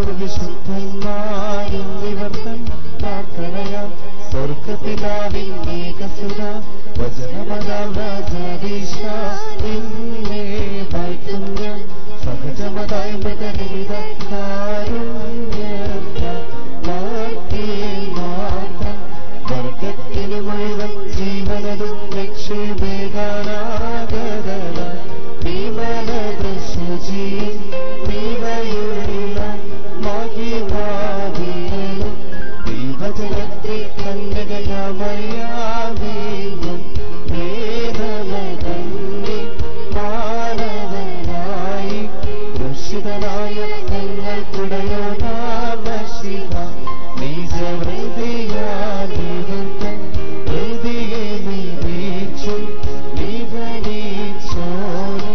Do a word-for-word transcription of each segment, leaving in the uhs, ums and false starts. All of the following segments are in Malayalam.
വിശുദ്ധന്മാരും നിവർത്തൻ പ്രാർത്ഥനയാൽ സ്വർഗപിതാവിന്നേകസുത വചനമതാം രാജാധീശ നിന്നെ വാഴ്ത്തും ഞാൻ സഹജമതായ മൃതനിമിത കാരുണ്യത്താൽ വാഴ്ത്തിയിൽ മാത്രം വർഗത്തിനു മുഴുവൻ ജീവനതും രക്ഷയുമേകാനാഗതനായി വിമലദൃശുചിയും വിവയുള്ള മഹിമാവിയലും ദൈവജനത്തിൽ കന്യകമറിയാമേയും വേദമതന്നി മാനവനായി ദുഷിതനായ ഞങ്ങൾക്കുടയോനാമശിവ നിജവൃതിയാലിരുത്തം ഹൃതിയെ നിരീച്ചു നിഗണിച്ചോനെ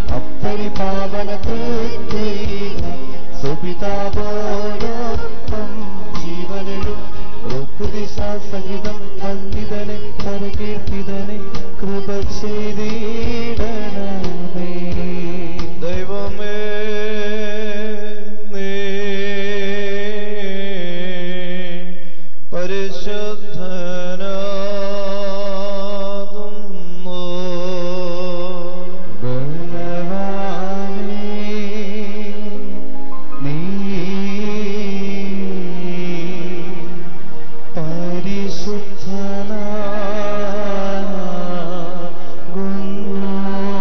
അപ്പരിപാവനതൃപ്തിക സുപിതാവോടൊപ്പം ജീവനും ഋക്കുദിശാസഹിതം വന്ദിതനെ പരകീർത്തിതനെ കൃപ ചെയ്തിടണമേ. ദൈവമേ നീ പരിശുദ്ധനാകുന്നു. ബലവാനേ നീ പരിശുദ്ധനാകുന്നു.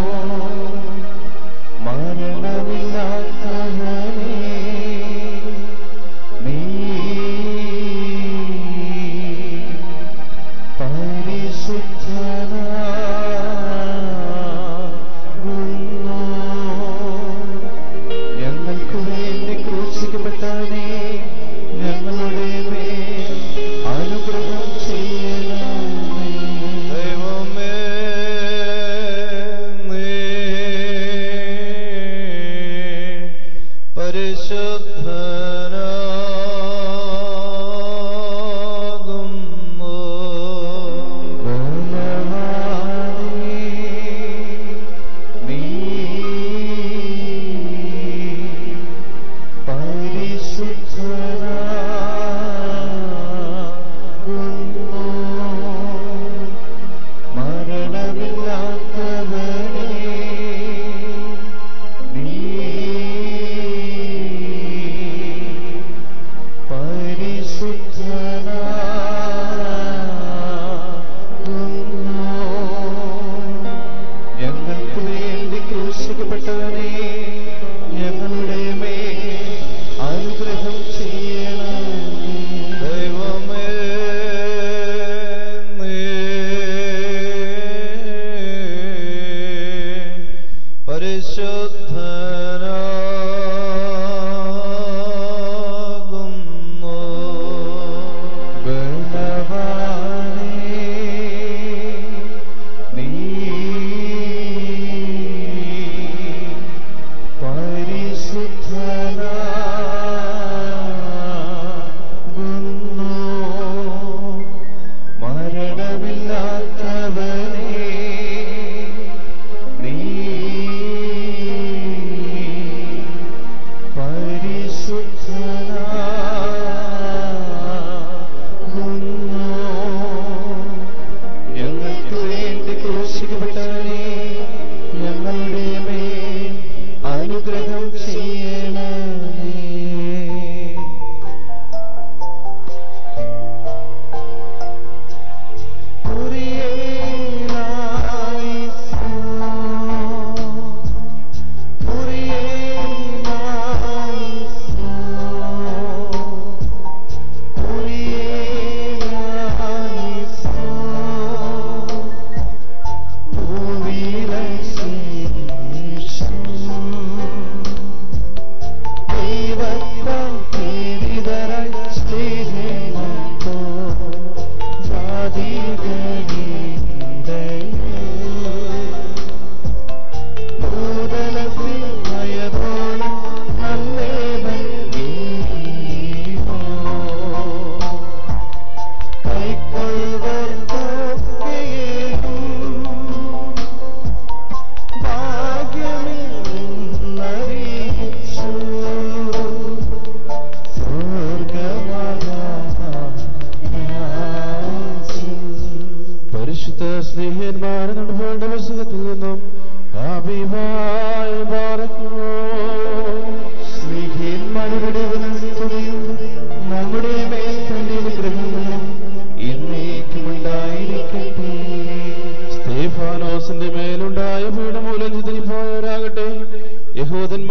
മരണമില്ലാത്തവനേ നീ പരിശുദ്ധനാകുന്നു. ഞങ്ങൾക്ക് വേണ്ടി ക്രൂശിക്കപ്പെട്ടവനേ ഞങ്ങളുടെ മേൽ അനുഗ്രഹം ചെയ്യണമേ. ദൈവമേ നീ പരിശുദ്ധനാകുന്നു. ബലവാനേ നീ പരിശുദ്ധനാകുന്നു. മരണമില്ലാത്തവനേ നീ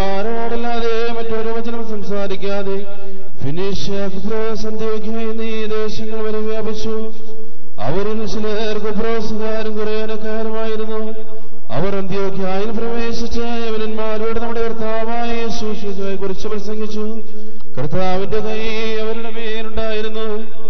ശിഷ്യന്മാരോടല്ലാതെ മറ്റൊരു വചനം സംസാരിക്കാതെ ഫിനീഷ്യ കുപ്രോസ് അന്ത്യോക്യ എന്നീ ദേശങ്ങൾ വരെ വ്യാപിച്ചു. അവരിൽ ചിലർ കുപ്രോസുകാരും കുറേനക്കാരുമായിരുന്നു. അവർ അന്ത്യോക്യയിൽ പ്രവേശിച്ച് യവനന്മാരോട് നമ്മുടെ കർത്താവായ യേശുവിനെ കുറിച്ച് പ്രസംഗിച്ചു. കർത്താവിന്റെ കൈ അവരുടെ മേലുണ്ടായിരുന്നു.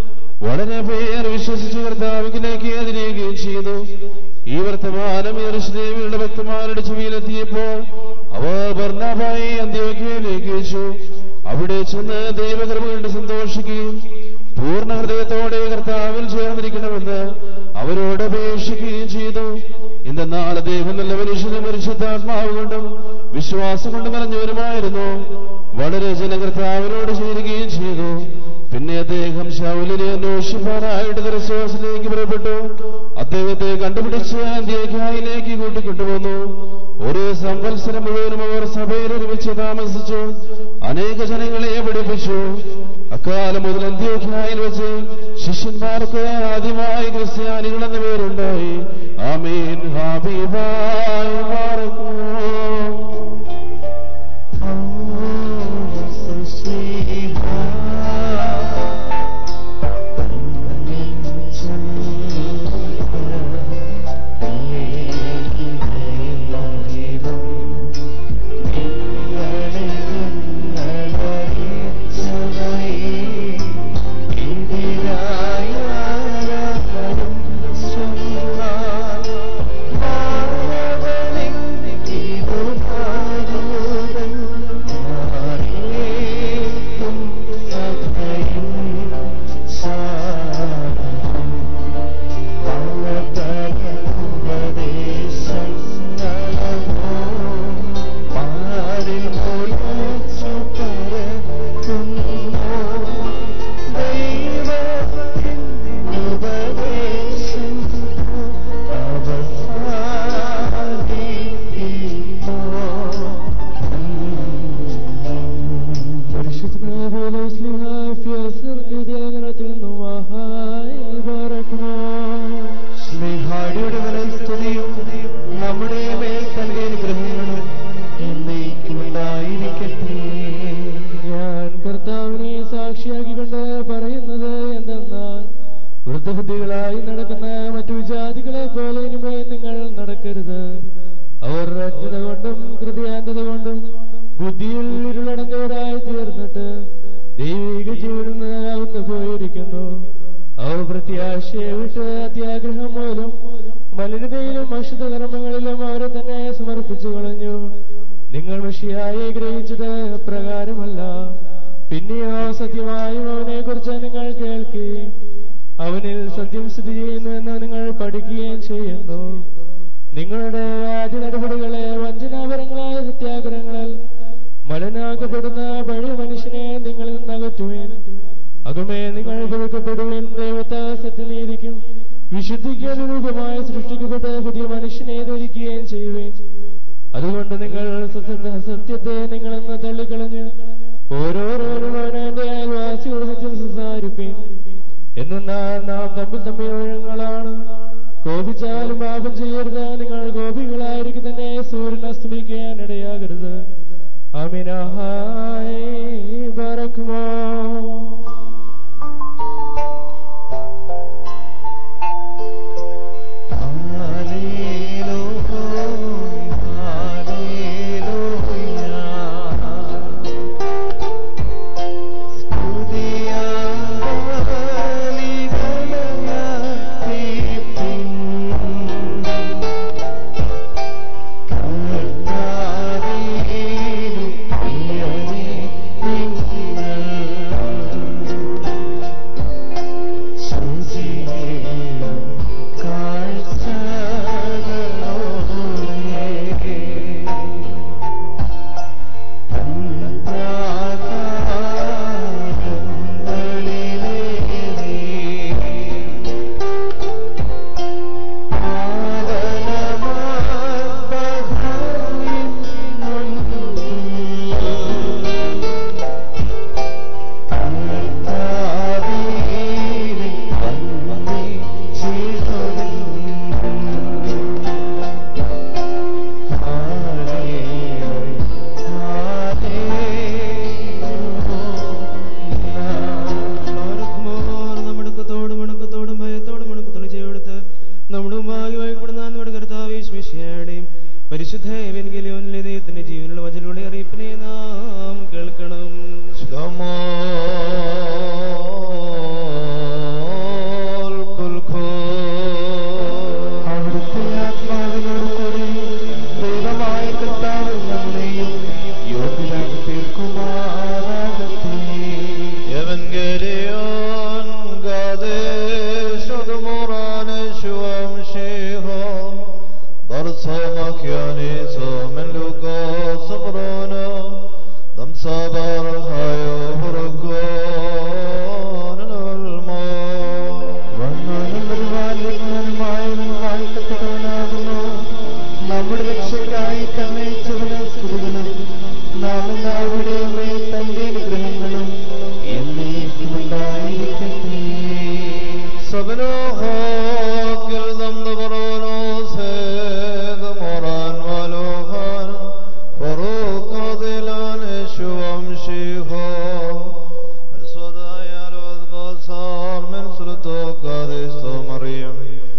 വളരെ പേർ വിശ്വസിച്ച് കർത്താവിലേക്ക് തിരികുകയും ചെയ്തു. ഈ വർത്തമാനം യെരൂശലേമിലുള്ള ഭക്തന്മാരുടെ ചെവിയിലെത്തിയപ്പോൾ അവർ ബർന്നബായെ അന്ത്യോക്യയിലേക്ക് അയച്ചു. അവിടെ ചെന്ന് ദൈവകൃപ കണ്ട് സന്തോഷിക്കുകയും പൂർണ്ണ ഹൃദയത്തോടെ കർത്താവിൽ ചേർന്നിരിക്കണമെന്ന് അവരോട് അപേക്ഷിക്കുകയും ചെയ്തു. എന്തെന്നാൽ അദ്ദേഹം നല്ല മനുഷ്യനും പരിശുദ്ധാത്മാവ് കൊണ്ടും വിശ്വാസം കൊണ്ട് നിറഞ്ഞവരുമായിരുന്നു. വളരെ ജനം കർത്താവിനോട് ചേരുകയും ചെയ്തു. പിന്നെ അദ്ദേഹം ശൗലിനെ അന്വേഷിപ്പാനായിട്ട് ദർശോസിലേക്ക് പുറപ്പെട്ടു. അദ്ദേഹത്തെ കണ്ടുപിടിച്ച് അന്ത്യോക്യയിലേക്ക് കൂട്ടിക്കൊണ്ടുവന്നു. ഒരു സംവത്സരം മുഴുവനും അവർ സഭയിൽ ഒരുമിച്ച് താമസിച്ചു. അനേക ജനങ്ങളെ പഠിപ്പിച്ചു. അക്കാലം മുതൽ അന്ത്യോക്യയിൽ വെച്ച് ശിഷ്യന്മാർക്ക് ആദ്യമായി ക്രിസ്ത്യാനികൾ എന്ന പേരുണ്ടായി. ആമേൻ. ഹബീബായി മാറുന്നു. Hallelujah. അവിടുത്തെ ആത്മാവിനോട് കൂടി ദൈവമായ കർത്താവ് നമ്മളെയും യോഗ്യരാക്കി തീർക്കുമാറാകട്ടെ. Evangelion Gades Odmoran Shuam Sheho Barsamakiani Somen Lugos Sabrona Dam Sabar Hayo Hurgon Almo വന്നാലും പരിപാലിക്കുന്നതുമായവൻ വാഴ്ത്തപ്പെട്ടവനാകുന്നു. നമ്മുടെ രക്ഷയ്ക്കായി തന്നെ സ്തുതികളും നാം എല്ലാവരുടെയും മേൽ തന്റെ അനുഗ്രഹങ്ങളും എന്നേക്കുമുണ്ടായിരിക്കട്ടെ. Sabino Hokil Dam Dabrono Sed Moran Valohan Faruko Dilan Shuam Shiho Mersoda Yarod Basar Mensurto Kadisto Mariam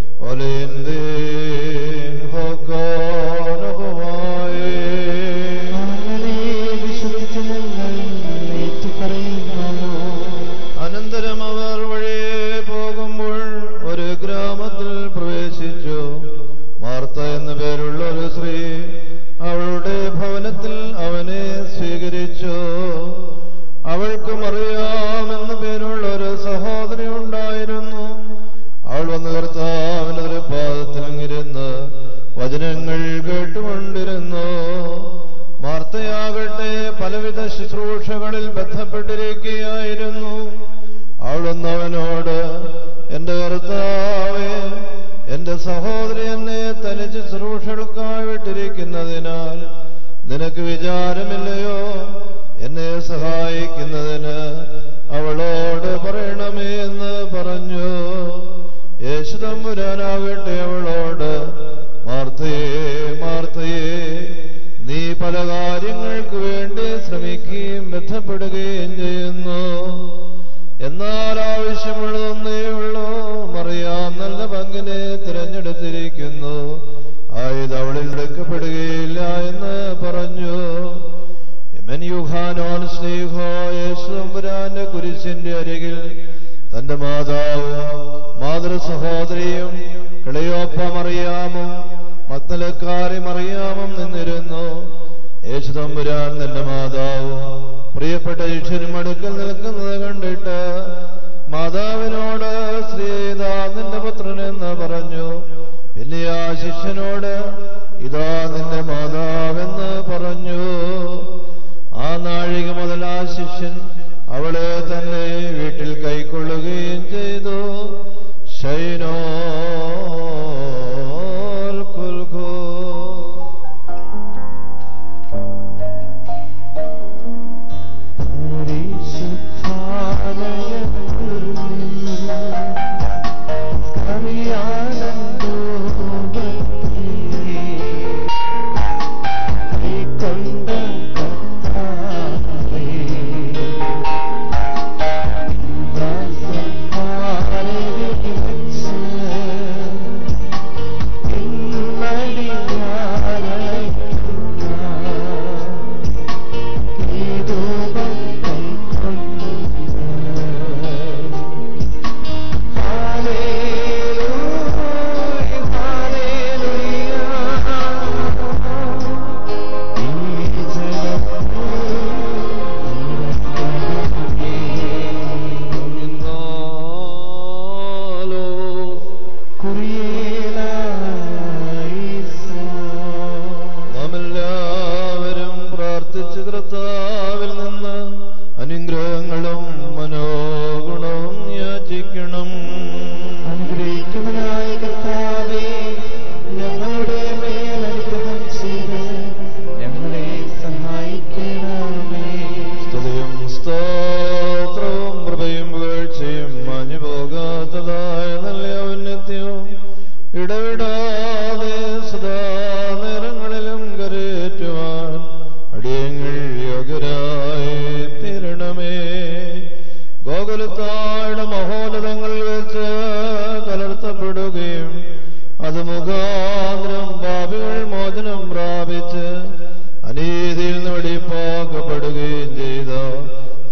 Olindin Hokan Huwaye അങ്ങനെ വിശ്വസിച്ച് ഞങ്ങൾ ഏറ്റുപറയുന്നു. അനന്തരം അവർ വഴിയെ പോകുമ്പോൾ ഒരു ഗ്രാമത്തിൽ പ്രവേശിച്ചു. മാർത്ത എന്നു പേരുള്ള ഒരു സ്ത്രീ അവളുടെ ഭവനത്തിൽ അവനെ സ്വീകരിച്ചു. അവൾക്ക് മറിയാമെന്നു പേരുള്ള ഒരു സഹോദരി ഉണ്ടായിരുന്നു. അവൾ വന്ന് കർത്താവിന്റെ തൃപ്പാദത്തിലിരുന്ന് വചനങ്ങൾ കേട്ടുകൊണ്ടിരുന്നു. മാർത്തയാകട്ടെ പലവിധ ശുശ്രൂഷകളിൽ ബന്ധപ്പെട്ടിരിക്കുകയായിരുന്നു. അവൾ വന്നവനോട്, എന്റെ കർത്താവേ, എന്റെ സഹോദരി എന്നെ തനിച്ച് ശുശ്രൂഷകൾക്കായി വിട്ടിരിക്കുന്നതിനാൽ നിനക്ക് വിചാരമില്ലയോ? എന്നെ സഹായിക്കുന്നതിന് അവളോട് പറയണമേ എന്ന് പറഞ്ഞു. യേശു തമ്പുരാനാകട്ടെ അവളോട്, മാർത്തയേ മാർത്തയേ, നീ പല കാര്യങ്ങൾക്ക് വേണ്ടി ശ്രമിക്കുകയും ബന്ധപ്പെടുകയും ചെയ്യുന്നു. എന്നാൽ ആവശ്യമുള്ളതൊന്നേ ഉള്ളൂ. മറിയാം നല്ല പങ്കിനെ തിരഞ്ഞെടുത്തിരിക്കുന്നു. ആയത് അവളിൽ എടുക്കപ്പെടുകയില്ല എന്ന് പറഞ്ഞു. യമൻ യുഹാനോൻ സ്നേഹോ യേശു തമ്പുരാന്റെ കുരിശിന്റെ അരികിൽ തന്റെ മാതാവും മാതൃ സഹോദരിയും കിളയോപ്പ മറിയാമും മഗ്ദലക്കാരി മറിയാമും നിന്നിരുന്നു. യേശു തമ്പുരാൻ തന്റെ മാതാവും പ്രിയപ്പെട്ട ശിഷ്യനും അടുക്കൽ നിൽക്കുന്നത് കണ്ടിട്ട് മാതാവിനോട്, സ്ത്രീ, ഇതാ നിന്റെ പുത്രനെന്ന് പറഞ്ഞു. പിന്നെ ആ ശിഷ്യനോട്, ഇതാ നിന്റെ മാതാവെന്ന് പറഞ്ഞു. ആ നാഴിക മുതൽ ആ ശിഷ്യൻ അവളെ തന്നെ വീട്ടിൽ കൈക്കൊള്ളുകയും ചെയ്തു. ശൈനോ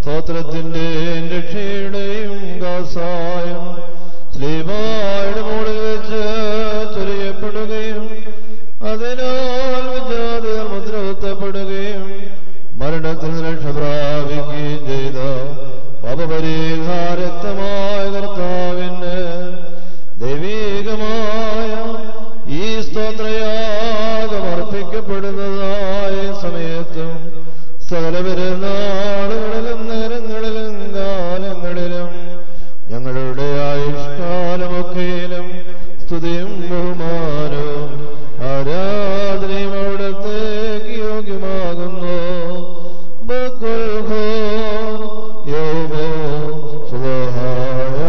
സ്തോത്രത്തിന്റെയും രക്ഷയുടെയും കാസായം ശ്രീമായുടെ മുകളിൽ വെച്ച് ചൊരിയപ്പെടുകയും അതിനാൽ വിജാതികൾ മുദ്രകുത്തപ്പെടുകയും മരണത്തിൽ രക്ഷ പ്രാപിക്കുകയും ചെയ്ത പാപപരിഹാരക്തമായ കർത്താവിന് ദൈവീകമായ ഈ സ്തോത്രയാഗം അർപ്പിക്കപ്പെടുന്നതായ സമയത്തും സകല പെരുന്നാളുകളിലും നേരങ്ങളിലും കാലങ്ങളിലും ഞങ്ങളുടെ ആയുഷ്കാലമൊക്കെയിലും സ്തുതിയും ബഹുമാനവും ആരാധനയും അവിടത്തേക്ക് യോഗ്യമാകുന്നു. ബക്കുൽഹോ യൗമോ സുബ്ഹാനഹു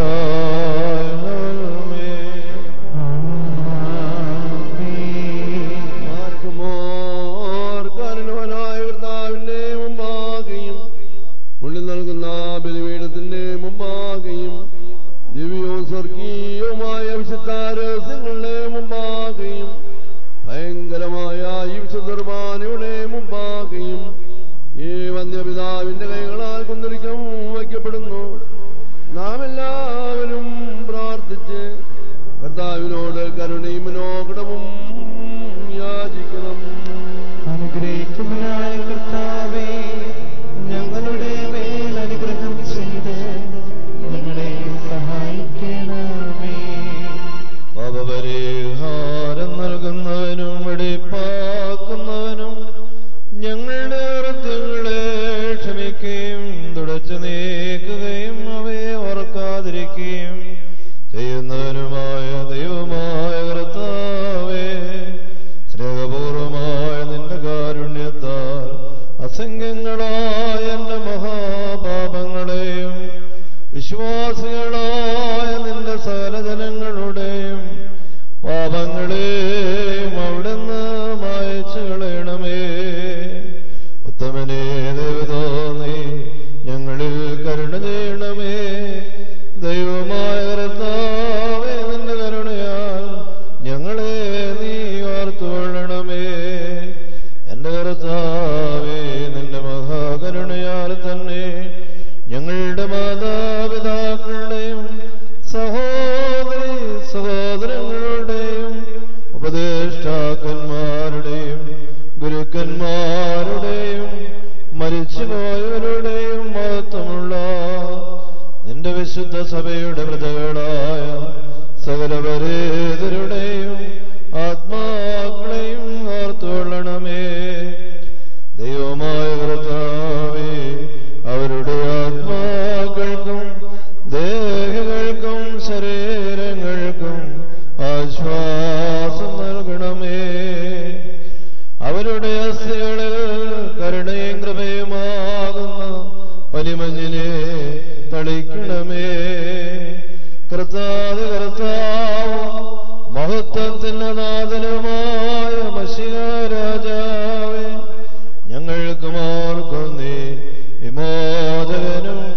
മാർക്കുമോർ കാരണവനായ കർത്താവിന്റെ മുമ്പാകെയും ഉള്ളിൽ നൽകുന്ന ബലിപീഠത്തിന്റെ മുമ്പാകെയും ദിവ്യവും സ്വർഗീയവുമായ വിശുദ്ധാരസ്യങ്ങളുടെ മുമ്പാകെയും ഭയങ്കരമായ ഈ വിശുദ്ധ കുർബാനയുടെ മുമ്പാകെയും ഈ വന്യപിതാവിന്റെ കൈകളാൽ കുന്തിരിക്കം വയ്ക്കപ്പെടുന്നു. നാം എല്ലാവരും പ്രാർത്ഥിച്ച് കർത്താവിനോട് കരുണയും മനോഗണവും യാചിക്കണം. അനുഗ്രഹിക്കുന്നതായ കർത്താവേ, ഞങ്ങളുടെ മേൽ അനുഗ്രഹം ചെയ്ത് ഞങ്ങളെ സഹായിക്കണമേ. പാപപരിഹാരം നൽകുന്നവനും വെടിപ്പാക്കുന്നവനും ഞങ്ങളുടെ വൃത്യങ്ങളെ ക്ഷമിക്കുകയും തുടച്ചു നീക്കുകയും അവയെ ഓർക്കാതിരിക്കുകയും ചെയ്യുന്നവനുമായ ദൈവമായ കർത്താവേ, സ്നേഹപൂർവമായ നിന്റെ കാരുണ്യത്താൽ അസംഖ്യങ്ങളായ എന്റെ മഹാപാപങ്ങളെയും വിശ്വാസികളായ നിന്റെ സകല ജനങ്ങളുടെയും പാപങ്ങളെയും അവിടുന്ന് മായച്ചു കളയണമേ. ഉത്തമനേ ദൈവതോന്നി ഞങ്ങളിൽ കരുണ ചെയ്യണമേ. ദൈവമായ കർത്താവേ, നിന്റെ കരുണയാൽ ഞങ്ങളെ നീ ഓർത്തുകൊള്ളണമേ. എന്റെ കർത്താവേ, നിന്റെ മഹാകരുണയാൽ തന്നെ ഞങ്ങളുടെ മാതാപിതാക്കളുടെയും സഹോദരി സഹോദരങ്ങളുടെയും ഉപദേഷ്ടാക്കന്മാരുടെയും ഗുരുക്കന്മാരുടെയും മരിച്ചുപോയവരുടെയും മഹത്വമുള്ള നിന്റെ വിശുദ്ധ സഭയുടെ പ്രജകളായ സകലപരേതരുടെയും ആത്മാക്കളെയും ഓർത്തുകൊള്ളണമേ. ദൈവമായ കർത്താവേ, അവരുടെ ആത്മാക്കൾക്കും ദേഹങ്ങൾക്കും ശരീരങ്ങൾക്കും ആശ്വാസം നൽകണമേ. അവരുടെ അസ്ഥികളിൽ കരുണയും കൃപയുമാകുന്ന പനിമഞ്ഞിനെ തളിക്കണമേ. കർത്താവ് കർത്താവ് മഹത്വത്തിന്റെ നാഥനുമായ മശിഹ രാജാവേ, ഞങ്ങൾക്കും ഓർക്കും നീ വിമോചകനും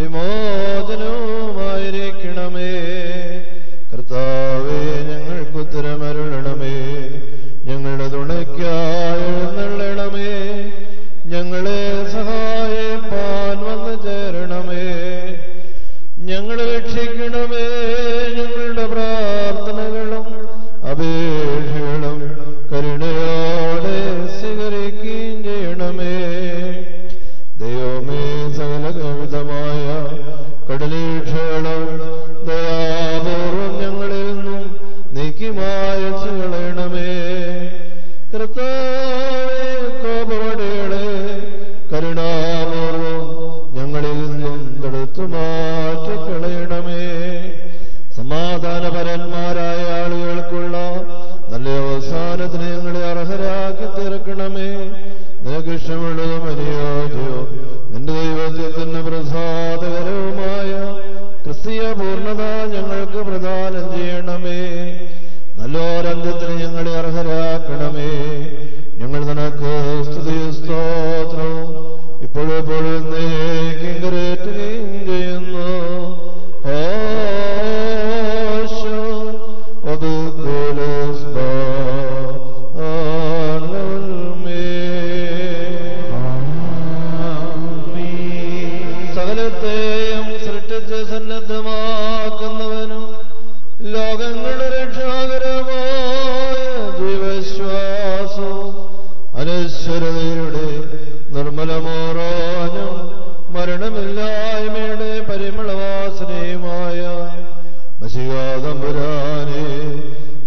വിമോചനവുമായിരിക്കണമേ. കർത്താവേ, ഞങ്ങൾക്കുത്തരമരുളണമേ. ഞങ്ങളുടെ തുണയ്ക്കായി എഴുന്നള്ളണമേ. ഞങ്ങളെ സഹായിപ്പാൻ വന്നു ചേരണമേ. ഞങ്ങളെ രക്ഷിക്കണമേ. ഞങ്ങളുടെ പ്രാർത്ഥനകളും അപേക്ഷകളും കരുണയോടെ സ്വീകരിക്കുകയും ചെയ്യണമേ. ദൈവമേ, സകല കവിതമായ കടലീക്ഷകളും ദയാപൂർവം ഞങ്ങളിൽ നിന്നും നീക്കി മായച്ചു കളയണമേ. കർത്താവേ, കോപവടികളെ കരുണാപൂർവം ഞങ്ങളിൽ നിന്നും തടുത്തു മാറ്റിക്കളയണമേ. സമാധാനപരന്മാരായ ആളുകൾക്കുള്ള നല്ല അവസാനത്തിന് ഞങ്ങളെ അർഹരാക്കി തീർക്കണമേ. നിനക്ക് ഇഷ്ടമുള്ളതും അനുയോജ്യവും നിന്റെ ദൈവത്വത്തിന് പ്രസാദകരവുമായ ക്രിസ്തീയ പൂർണ്ണത ഞങ്ങൾക്ക് പ്രദാനം ചെയ്യണമേ. നല്ലോരന്ത്യത്തിന് ഞങ്ങളെ അർഹരാക്കണമേ. ഞങ്ങൾ നിനക്ക് സ്തുതിയും സ്തോത്രവും ഇപ്പോഴെപ്പോഴും നീക്കും കരേറ്റുകയും ചെയ്യുന്നു. ഓശോ ഒതുക്കുലസ്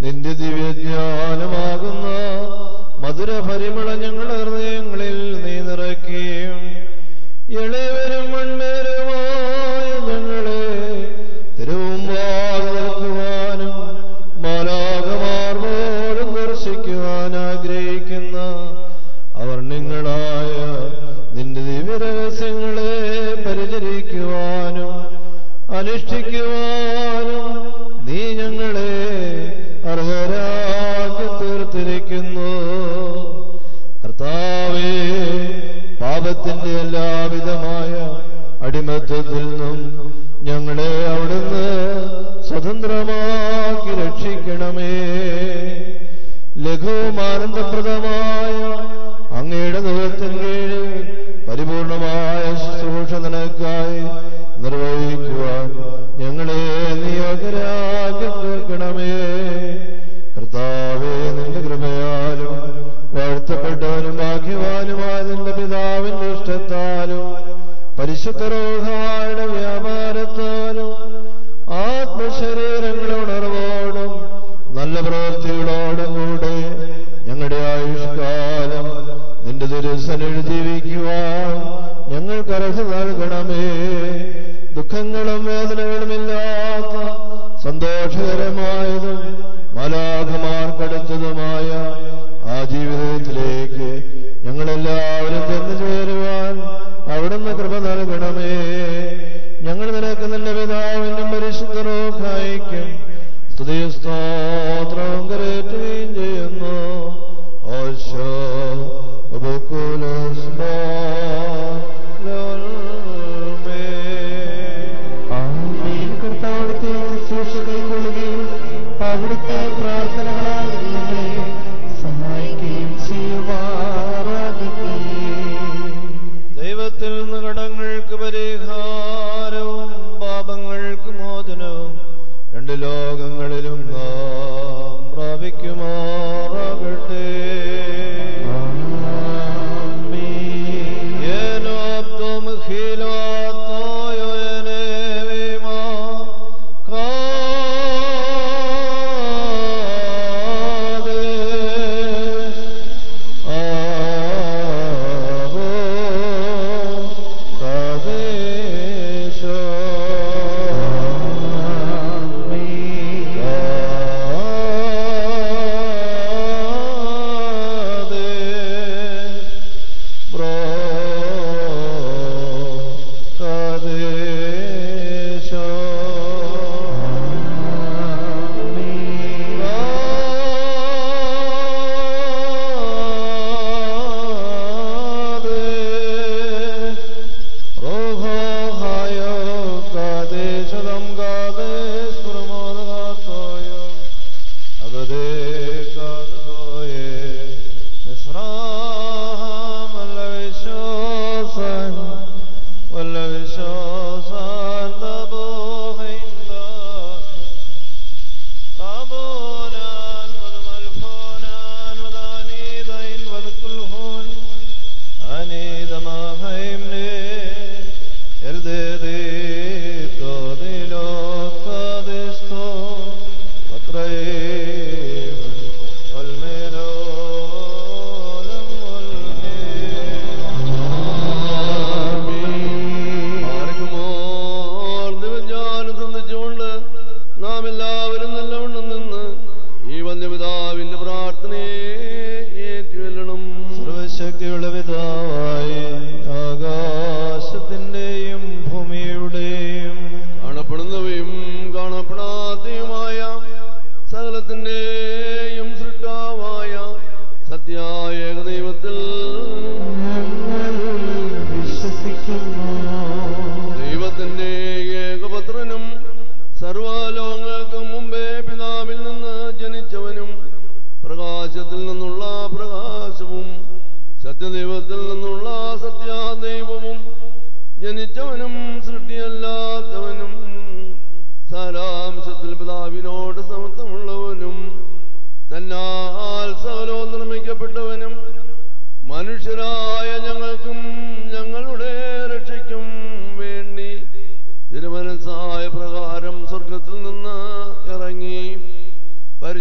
നിന്റെ ദിവ്യജ്ഞാനമാകുന്ന മധുര പരിമള ഞങ്ങളുടെ ഹൃദയങ്ങളിൽ നീ നിറയ്ക്കുകയും ഇളയവരും മൺമേരുമായ ഞങ്ങളെ തിരുമുമ്പാകെ നിൽക്കുവാനും മാലാഖമാർ പോലും ദർശിക്കുവാൻ ആഗ്രഹിക്കുന്ന അവർണ്ണങ്ങളായ നിന്റെ ദിവ്യരഹസ്യങ്ങളെ പരിചരിക്കുവാനും അനുഷ്ഠിക്കുവാനും നീ ഞങ്ങളെ അർഹരാക്കി തീർത്തിരിക്കുന്നു. കർത്താവേ, പാപത്തിന്റെ എല്ലാവിധമായ അടിമത്തത്തിൽ നിന്നും ഞങ്ങളെ അവിടുന്ന് സ്വതന്ത്രമാക്കി രക്ഷിക്കണമേ. ലഘുവും ആനന്ദപ്രദമായ അങ്ങയുടെ ദൈവത്തിന് കീഴിൽ പരിപൂർണമായ ശുശ്രൂഷ നിനക്കായി നിർവഹിക്കുവാൻ ഞങ്ങളെ നിയോഗരാക്കി തീർക്കണമേ. കർത്താവേ, നിന്റെ കൃപയാലും വാഴ്ത്തപ്പെട്ടവനും ഭാഗ്യവാനുമായ നിന്റെ പിതാവിന്റെ ഇഷ്ടത്താലും പരിശുദ്ധ റൂഹായുടെ വ്യാപാരത്താലും ആത്മശരീരങ്ങളുടെ ഉണർവോടും നല്ല പ്രവൃത്തികളോടും കൂടെ ഞങ്ങളുടെ ആയുഷ്കാലം നിന്റെ തിരുസന്നിധിയിൽ ജീവിക്കുവാൻ ഞങ്ങൾക്ക് അർഹത നൽകണമേ. ദുഃഖങ്ങളും വേദനകളുമില്ലാത്ത സന്തോഷകരമായതും മാലാഖമാർക്കടുത്തതുമായ ആ ജീവിതത്തിലേക്ക് ഞങ്ങളെല്ലാവരും ചെന്നു ചേരുവാൻ അവിടുന്ന് കൃപ നൽകണമേ. ഞങ്ങൾ നിനക്ക് നിന്റെ പിതാവിനും പരിശുദ്ധ റൂഹായ്ക്കും സ്തുതിയും സ്തോത്രവും കരേറ്റുകയും ചെയ്യുന്നു. ഓശോ കർത്താവിടുത്തെ ശുശ്രൂഷ കൈക്കൊള്ളുകയും അവിടുത്തെ പ്രാർത്ഥനകളാൽ ഞങ്ങളെ സഹായിക്കുകയും ചെയ്യുമാറാകട്ടെ. ദൈവത്തിൽ നിന്ന് കടങ്ങൾക്ക് പരിഹാരവും പാപങ്ങൾക്ക് മോചനവും രണ്ട് ലോകങ്ങളിലും നാം പ്രാപിക്കുമാറാകട്ടെ.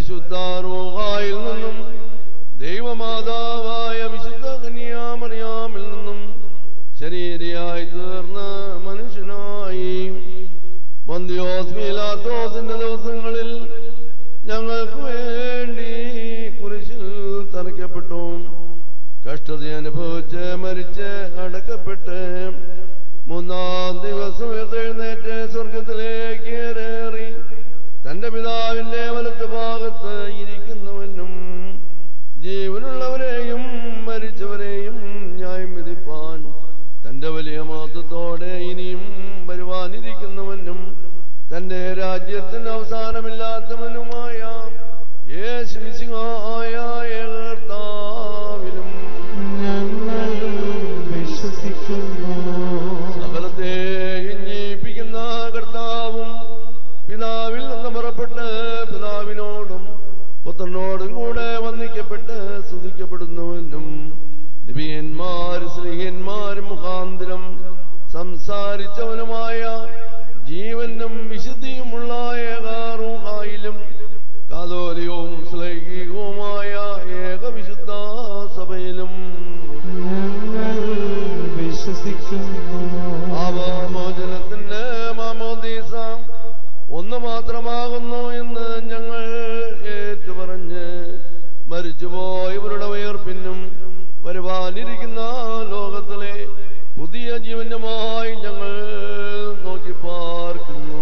പരിശുദ്ധ റൂഹായിൽ നിന്നും ദൈവമാതാവായ വിശുദ്ധ കന്യാമറിയാമിൽ നിന്നും ശരീരിയായി തീർന്ന മനുഷ്യനായി മന്ദിയോസ് പീലാത്തോസിന്റെ ദിവസങ്ങളിൽ ഞങ്ങൾക്ക് വേണ്ടി കുരിശിൽ തറയ്ക്കപ്പെട്ടു. കഷ്ടത അനുഭവിച്ച് മരിച്ച് അടക്കപ്പെട്ട് മൂന്നാം ദിവസം എഴുന്നേറ്റ് സ്വർഗത്തിലേക്ക് കയറി തന്റെ പിതാവിന്റെ വലത്ത് ഭാഗത്ത് ഇരിക്കുന്നവനും ജീവനുള്ളവരെയും മരിച്ചവരെയും ന്യായം വിധിപ്പാൻ തന്റെ വലിയ മഹത്വത്തോടെ ഇനിയും വരുവാനിരിക്കുന്നവനും തന്റെ രാജ്യത്തിന് അവസാനമില്ലാത്തവനുമായ യേശു മിശിഹായ കർത്താവിലും ഞങ്ങൾ വിശ്വസിക്കുന്നു. സകലത്തെയും ജീവിപ്പിക്കുന്ന കർത്താവും പിതാവിൽ നിന്ന് പുറപ്പെട്ട് പിതാവിനോടും പുത്രനോടും കൂടെ വന്ദിക്കപ്പെട്ട് സ്തുതിക്കപ്പെടുന്നവനും നബിയന്മാര് സ്ത്രീയന്മാരും മുഖാന്തരം സംസാരിച്ചവനുമായ ജീവനും വിശുദ്ധിയുമുള്ള ഏകാറൂഹായിലും കാതോലികവും ശ്ലൈകികവുമായ ഏകവിശുദ്ധ സഭയിലും ഞങ്ങൾ വിശ്വസിക്കുന്നു. പാപമോചനത്തിന്റെ മാമോദീസ ഒന്ന് മാത്രമാകുന്നു എന്ന് ഞങ്ങൾ ഏറ്റുപറഞ്ഞ് മരിച്ചുപോയവരുടെ ഉയർപ്പിനും വരുവാനിരിക്കുന്ന ലോകത്തിലെ പുതിയ ജീവനുമായി ഞങ്ങൾ നോക്കി പാർക്കുന്നു.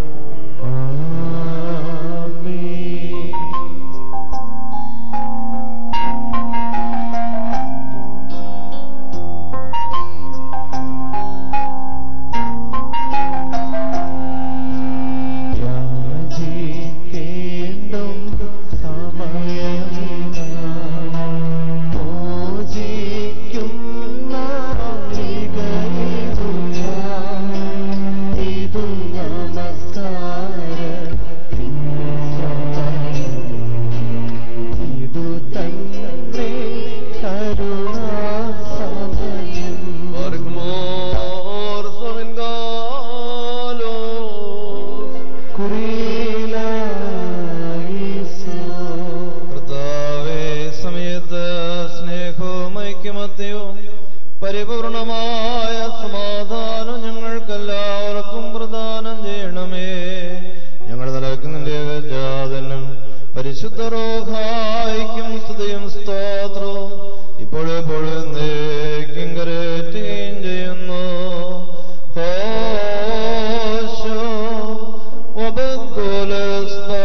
പരിപൂർണമായ സമാധാനം ഞങ്ങൾക്കെല്ലാവർക്കും പ്രദാനം ചെയ്യണമേ. ഞങ്ങൾ നിലനിൽക്കുന്നതിന്റെ ജാതനും പരിശുദ്ധ റൂഹായിക്കും സ്തുതിയും സ്തോത്രവും ഇപ്പോഴെപ്പോഴും എന്നേക്കും കരേറ്റുകയും ചെയ്യുന്നു. ഹോശോ വബക്കുലസ്ബ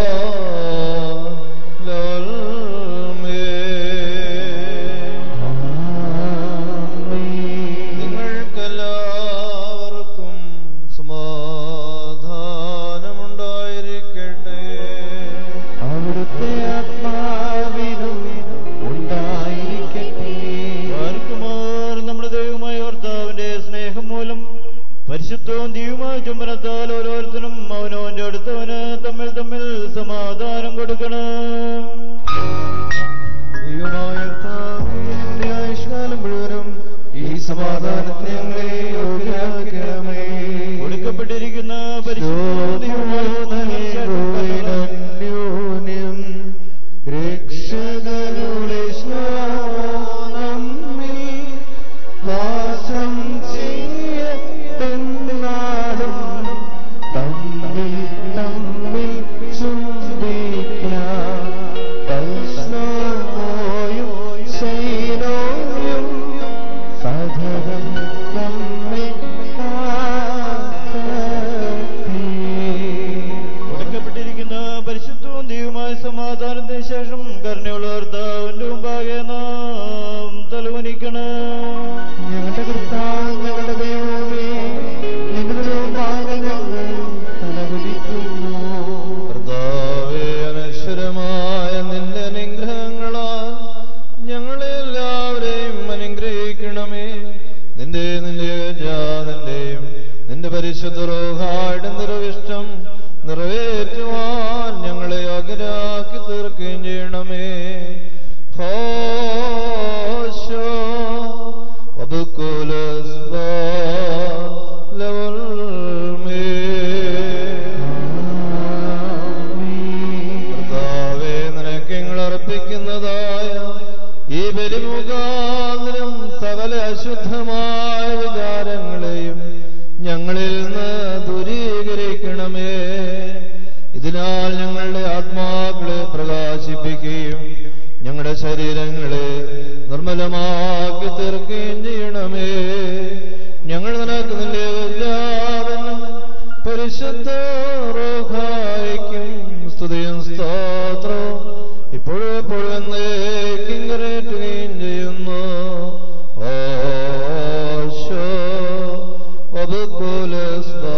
പരിശുദ്ധവും ദൈവമായ ചുംബനത്താൽ ഓരോരുത്തരും അവനവന്റെ അടുത്തവന് തമ്മിൽ തമ്മിൽ സമാധാനം കൊടുക്കണം. ദൈവമായ കർത്താവേ, ആയുഷ്കാലം മുഴുവനും ഈ സമാധാനത്തെ ഞങ്ങളെ യോഗ്യരാക്കണമേ. കൊടുക്കപ്പെട്ടിരിക്കുന്ന അന്യോന്യം രക്ഷകരുടെ നമ്മിൽ വാസം ചെയ്യപ്പെടുന്നാലും തമ്മിൽ തമ്മിൽ ചുംബിക്കാം. വൈഷ്ണവോയും ശൈലോയും സധരം നമ്മിൽ കൊടുക്കപ്പെട്ടിരിക്കുന്ന പരിശുദ്ധവും ദൈവമായ സമാധാനത്തിന് ശേഷം കരുണയുള്ള കർത്താവിന്റെ മുമ്പാകെ നാം തലവനിക്കണം. ഞങ്ങളുടെ കർത്താവ്, ഞങ്ങളുടെ ദൈവമേ, നിങ്ങളുടെ മുമ്പാകെ ഞങ്ങൾ തലകുനിക്കുന്നു. കർത്താവേ, അനശ്വരമായ നിന്റെ അനുഗ്രഹങ്ങളാൽ ഞങ്ങളെ എല്ലാവരെയും അനുഗ്രഹിക്കണമേ. നിന്റെ നിന്റെ ജാതന്റെയും നിന്റെ പരിശുദ്ധ റൂഹായുടെ നിറവിഷ്ടം നിറവേറ്റുവാൻ ഞങ്ങളെ യോഗ്യരാക്കി തീർക്കുകയും ചെയ്യണമേ. ഹോശോ വബക്കുലസ്ബ ലവൽമേ. കർത്താവേ, അതിനാൽ ഞങ്ങളുടെ ആത്മാക്കളെ പ്രകാശിപ്പിക്കുകയും ഞങ്ങളുടെ ശരീരങ്ങളെ നിർമ്മലമാക്കി തീർക്കുകയും ചെയ്യണമേ. ഞങ്ങൾ നിനക്ക് നിന്റെ എല്ലാവരും പരിശുദ്ധ റൂഹായിക്കും സ്തുതിയും സ്തോത്രവും ഇപ്പോഴും എപ്പോഴും എന്നേക്കും കരേറ്റുകയും ചെയ്യുന്നു. ഓശോ വബുക്കുലസ്ബാ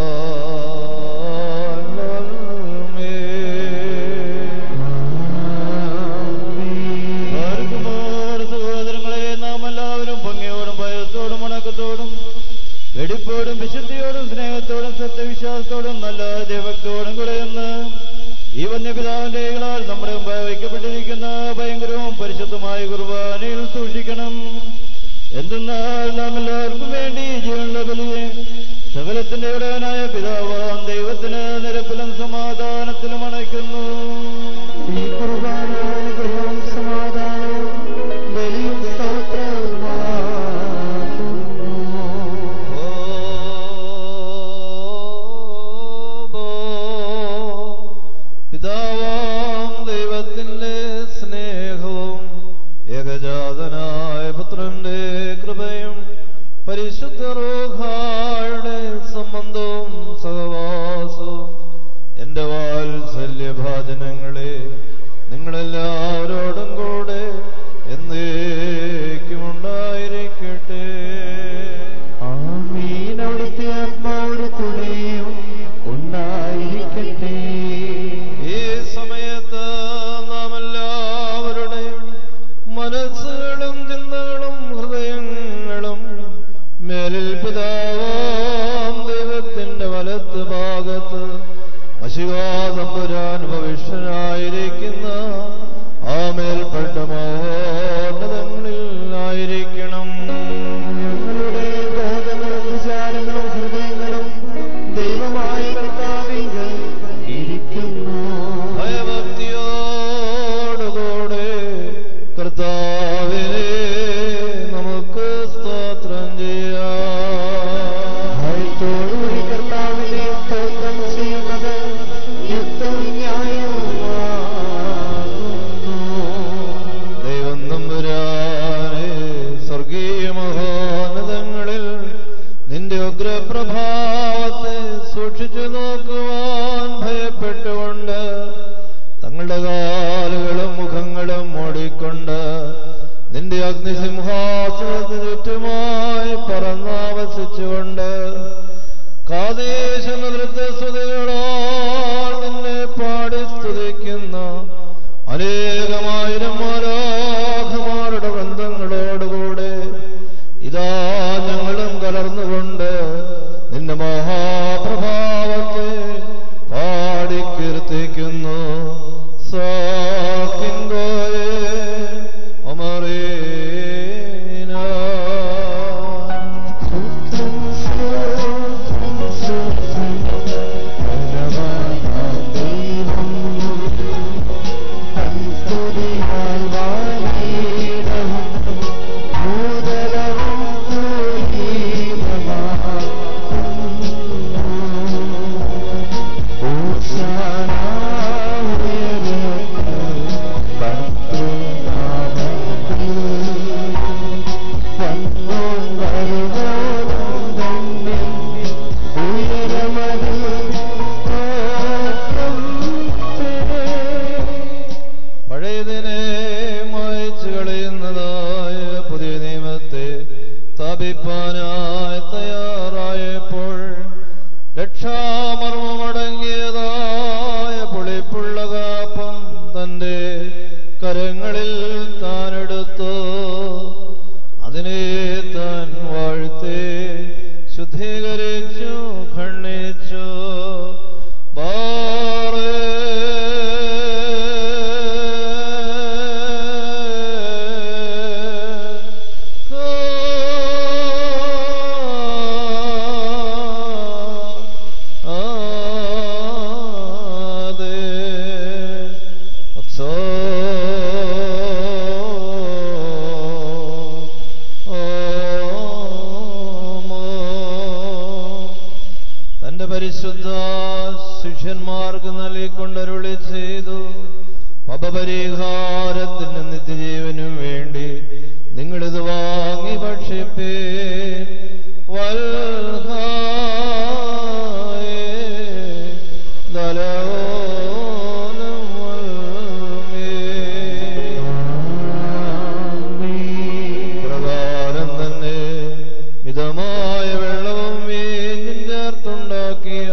വെടിപ്പോടും വിശുദ്ധിയോടും സ്നേഹത്തോടും സത്യവിശ്വാസത്തോടും നല്ല ദൈവത്തോടും കൂടെയെന്ന് ഈ വന്യപിതാവിന്റെ കൈകളാൽ നമ്മുടെ മുമ്പായി വയ്ക്കപ്പെട്ടിരിക്കുന്ന ഭയങ്കരവും പരിശുദ്ധമായ കുർബാനയിൽ സൂക്ഷിക്കണം. എന്തെന്നാൽ നാം എല്ലാവർക്കും വേണ്ടി ജീവനുള്ള ബലിയെ സകലത്തിന്റെ ഇടയനായ പിതാവാം ദൈവത്തിന് നിരപ്പിലും സമാധാനത്തിലും അണയ്ക്കുന്നു. ഈ കുർബാന അനുഗ്രഹവും സമാധാനവും ബലിയും സ്തോത്രവുമാകുന്നു. പിതാവാം ദൈവത്തിന്റെ സ്നേഹവും ഏകജാതനായ പുത്രന്റെ കൃപയും പരിശുദ്ധ റൂഹായുടെ സംബന്ധവും സഹവാസവും എന്റെ വാത്സല്യഭാജനങ്ങളെ നിങ്ങളെല്ലാവരോടും കൂടെ എന്നേക്കും ഉണ്ടായിരിക്കട്ടെ. ആമീൻ. അവിടുത്തെ ആത്മാവോട് കൂടെയും ഉണ്ടായിരിക്കട്ടെ. ഈ സമയത്ത് നാം എല്ലാവരുടെയും മനസ്സുകളും ചിന്തകളും ഹൃദയങ്ങളും മേലിൽ പിതാവാം ദൈവത്തിന്റെ വലത്ത് ഭാഗത്ത് മശിഹാതമ്പുരാൻ ഭവിഷ്യനായിരിക്കുന്ന ആ മേൽപ്പെട്ട മഹോന്നതങ്ങളിൽ ആയിരിക്കണം. ഞങ്ങളുടെ ബോധങ്ങളും വിചാരങ്ങളും ഹൃദയങ്ങളും ദൈവമായ കർത്താവിങ്കൽ ഇരിക്കുന്നു. ഭയഭക്തിയോടുകൂടെ കർത്താവിനെ നമുക്ക് സ്തോത്രം ചെയ്യാം. ഭയത്തോടുകൂടി കർത്താവിനെ സ്തോത്രം ചെയ്യുന്നത് യുക്തവും ന്യായവുമാകുന്നു. ദൈവം തമ്പുരാനെ സ്വർഗീയ മഹോന്നതങ്ങളിൽ നിന്റെ ഉഗ്രപ്രഭാവത്തെ സൂക്ഷിച്ചു നോക്കുവാൻ ഭയപ്പെട്ടുകൊണ്ട് തങ്ങളുടെ കാലുകളും മുഖങ്ങളും മൂടിക്കൊണ്ട് നിന്റെ അഗ്നിസിംഹാസനത്തിന് ചുറ്റുമായി പറന്നാവസിച്ചുകൊണ്ട് കാദേശ നൃത്തസ്തുതികളാൽ നിന്നെ പാടി സ്തുതിക്കുന്ന അനേകമായിരം മാലാഖമാരുടെ ബന്ധങ്ങളോടുകൂടെ ഇതാ ഞങ്ങളും കലർന്നുകൊണ്ട് നിന്റെ മഹാപ്രഭാവത്തെ പാടി കീർത്തിക്കുന്നു. സാക്കിങ്കോയെ ഒമറീന പഴയതിനെ മായ്ച്ചു കളയുന്നതായ പുതിയ നിയമത്തെ സ്ഥാപിപ്പാനായി തയ്യാറായപ്പോൾ രക്ഷാമർമ്മമടങ്ങിയതായ പുളിപ്പുള്ള കാപ്പം തന്റെ കരങ്ങളിൽ താനെടുത്തു. അതിനെ താൻ വാഴ്ത്തി ശുദ്ധീകരിച്ചു ഖണ്ഡിച്ചു. ബാറേ Oh പരിശുദ്ധ ശിഷ്യന്മാർക്ക് നൽകിക്കൊണ്ടരുളി ചെയ്തു, പാപപരിഹാരത്തിന് നിത്യജീവനും വേണ്ടി നിങ്ങളിത് വാങ്ങി ഭക്ഷിപ്പേ. വൽഹായേ ദലോനം വൽമേ. പ്രകാരം തന്നെ മിതമായ വെള്ളവും വീഞ്ഞും ചേർത്തുണ്ടാക്കിയ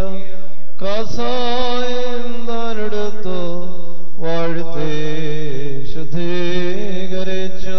കാസായം താനെടുത്തു വാഴ്ത്തി ശുദ്ധീകരിച്ചു.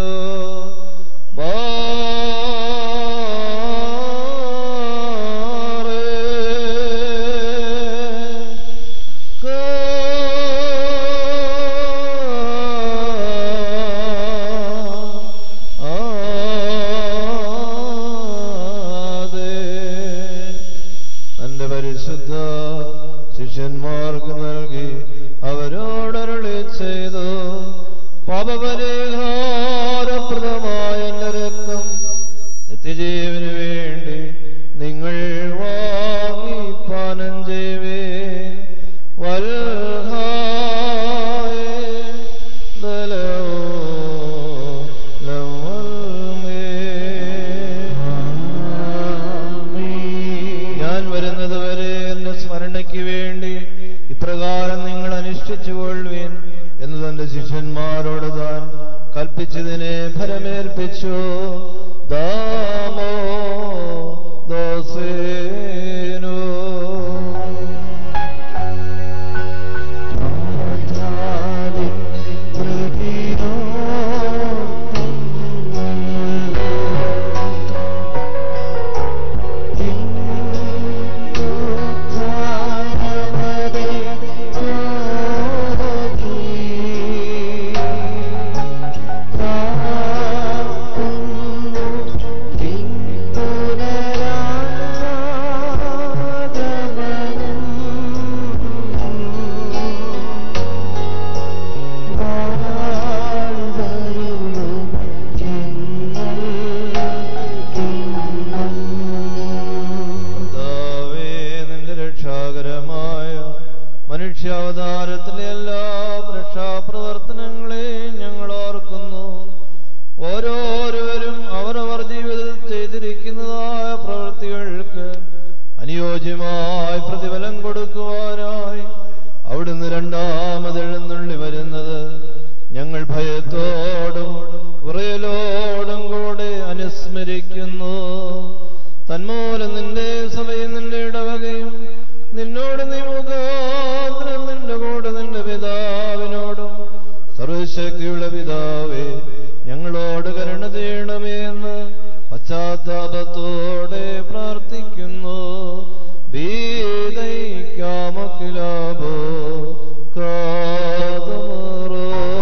തന്റെ പരിശുദ്ധ ശിഷ്യന്മാർക്ക് നൽകി അവരോടരുളി ചെയ്തു, പാപപരിഹാരപ്രദമായ എന്റെ രക്തം നിത്യജീവന് വേണ്ടി നിങ്ങൾ വാങ്ങി പാനം ചെയ്വേ. വൽഹായേ ദലോനം വൽമേ. ഞാൻ വരുന്നത് വരെ എന്റെ സ്മരണയ്ക്ക് വേണ്ടി ഇപ്രകാരം നിങ്ങൾ അനുഷ്ഠിച്ചുകൊള്ളുവീൻ എന്ന് തന്റെ ശിഷ്യന്മാരോട് താൻ കൽപ്പിച്ചതിനെ ഫലമേൽപ്പിച്ചു. ദാമോ ദോസേനോ. മനുഷ്യാവതാരത്തിലെ എല്ലാ രക്ഷാപ്രവർത്തനങ്ങളെയും ഞങ്ങൾ ഓർക്കുന്നു. ഓരോരുവരും അവരവർ ജീവിതത്തിൽ ചെയ്തിരിക്കുന്നതായ പ്രവൃത്തികൾക്ക് അനുയോജ്യമായ പ്രതിഫലം കൊടുക്കുവാനായി അവിടുന്ന് രണ്ടാമതെഴുന്നള്ളി വരുന്നത് ഞങ്ങൾ ഭയത്തോടും വിറയലോടും കൂടെ അനുസ്മരിക്കുന്നു. തന്മൂലം നിന്റെ സഭയും നിന്റെ ഇടവകയും നിന്നോട് നീ മുഖാന്തരം നിന്റെ കൂടെ നിന്റെ പിതാവിനോടും സർവശക്തിയുള്ള പിതാവേ ഞങ്ങളോട് കരുണ ചെയ്യണമേ എന്ന് പശ്ചാത്താപത്തോടെ പ്രാർത്ഥിക്കുന്നു. ബീദൈക്കാമക്കിലാബോ കാതമറോ.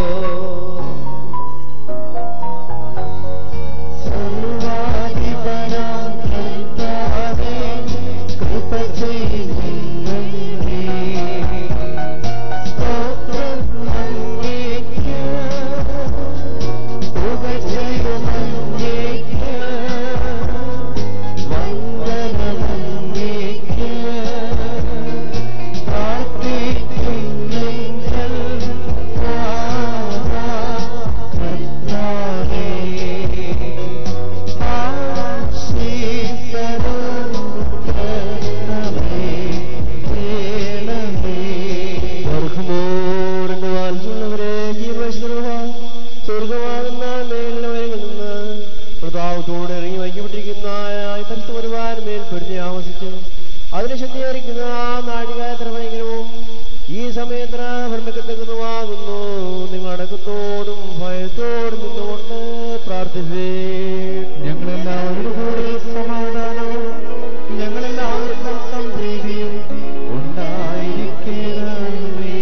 അതിനെ ശുദ്ധീകരിക്കുന്ന ആ നാഴിക എത്ര ഭയങ്കരവും ഈ സമയത്ര ഭ്രമിക്കത്തകുന്നതാകുന്നു. നിങ്ങൾ അടക്കത്തോടും ഭയത്തോടും നിന്നുകൊണ്ട് പ്രാർത്ഥിച്ചേ. ഞങ്ങളെല്ലാവരുടെ കൂടെ സമാധാനവും ഞങ്ങളെല്ലാവർക്കും സംപ്രീതിയും ഉണ്ടായിരിക്കണമേ.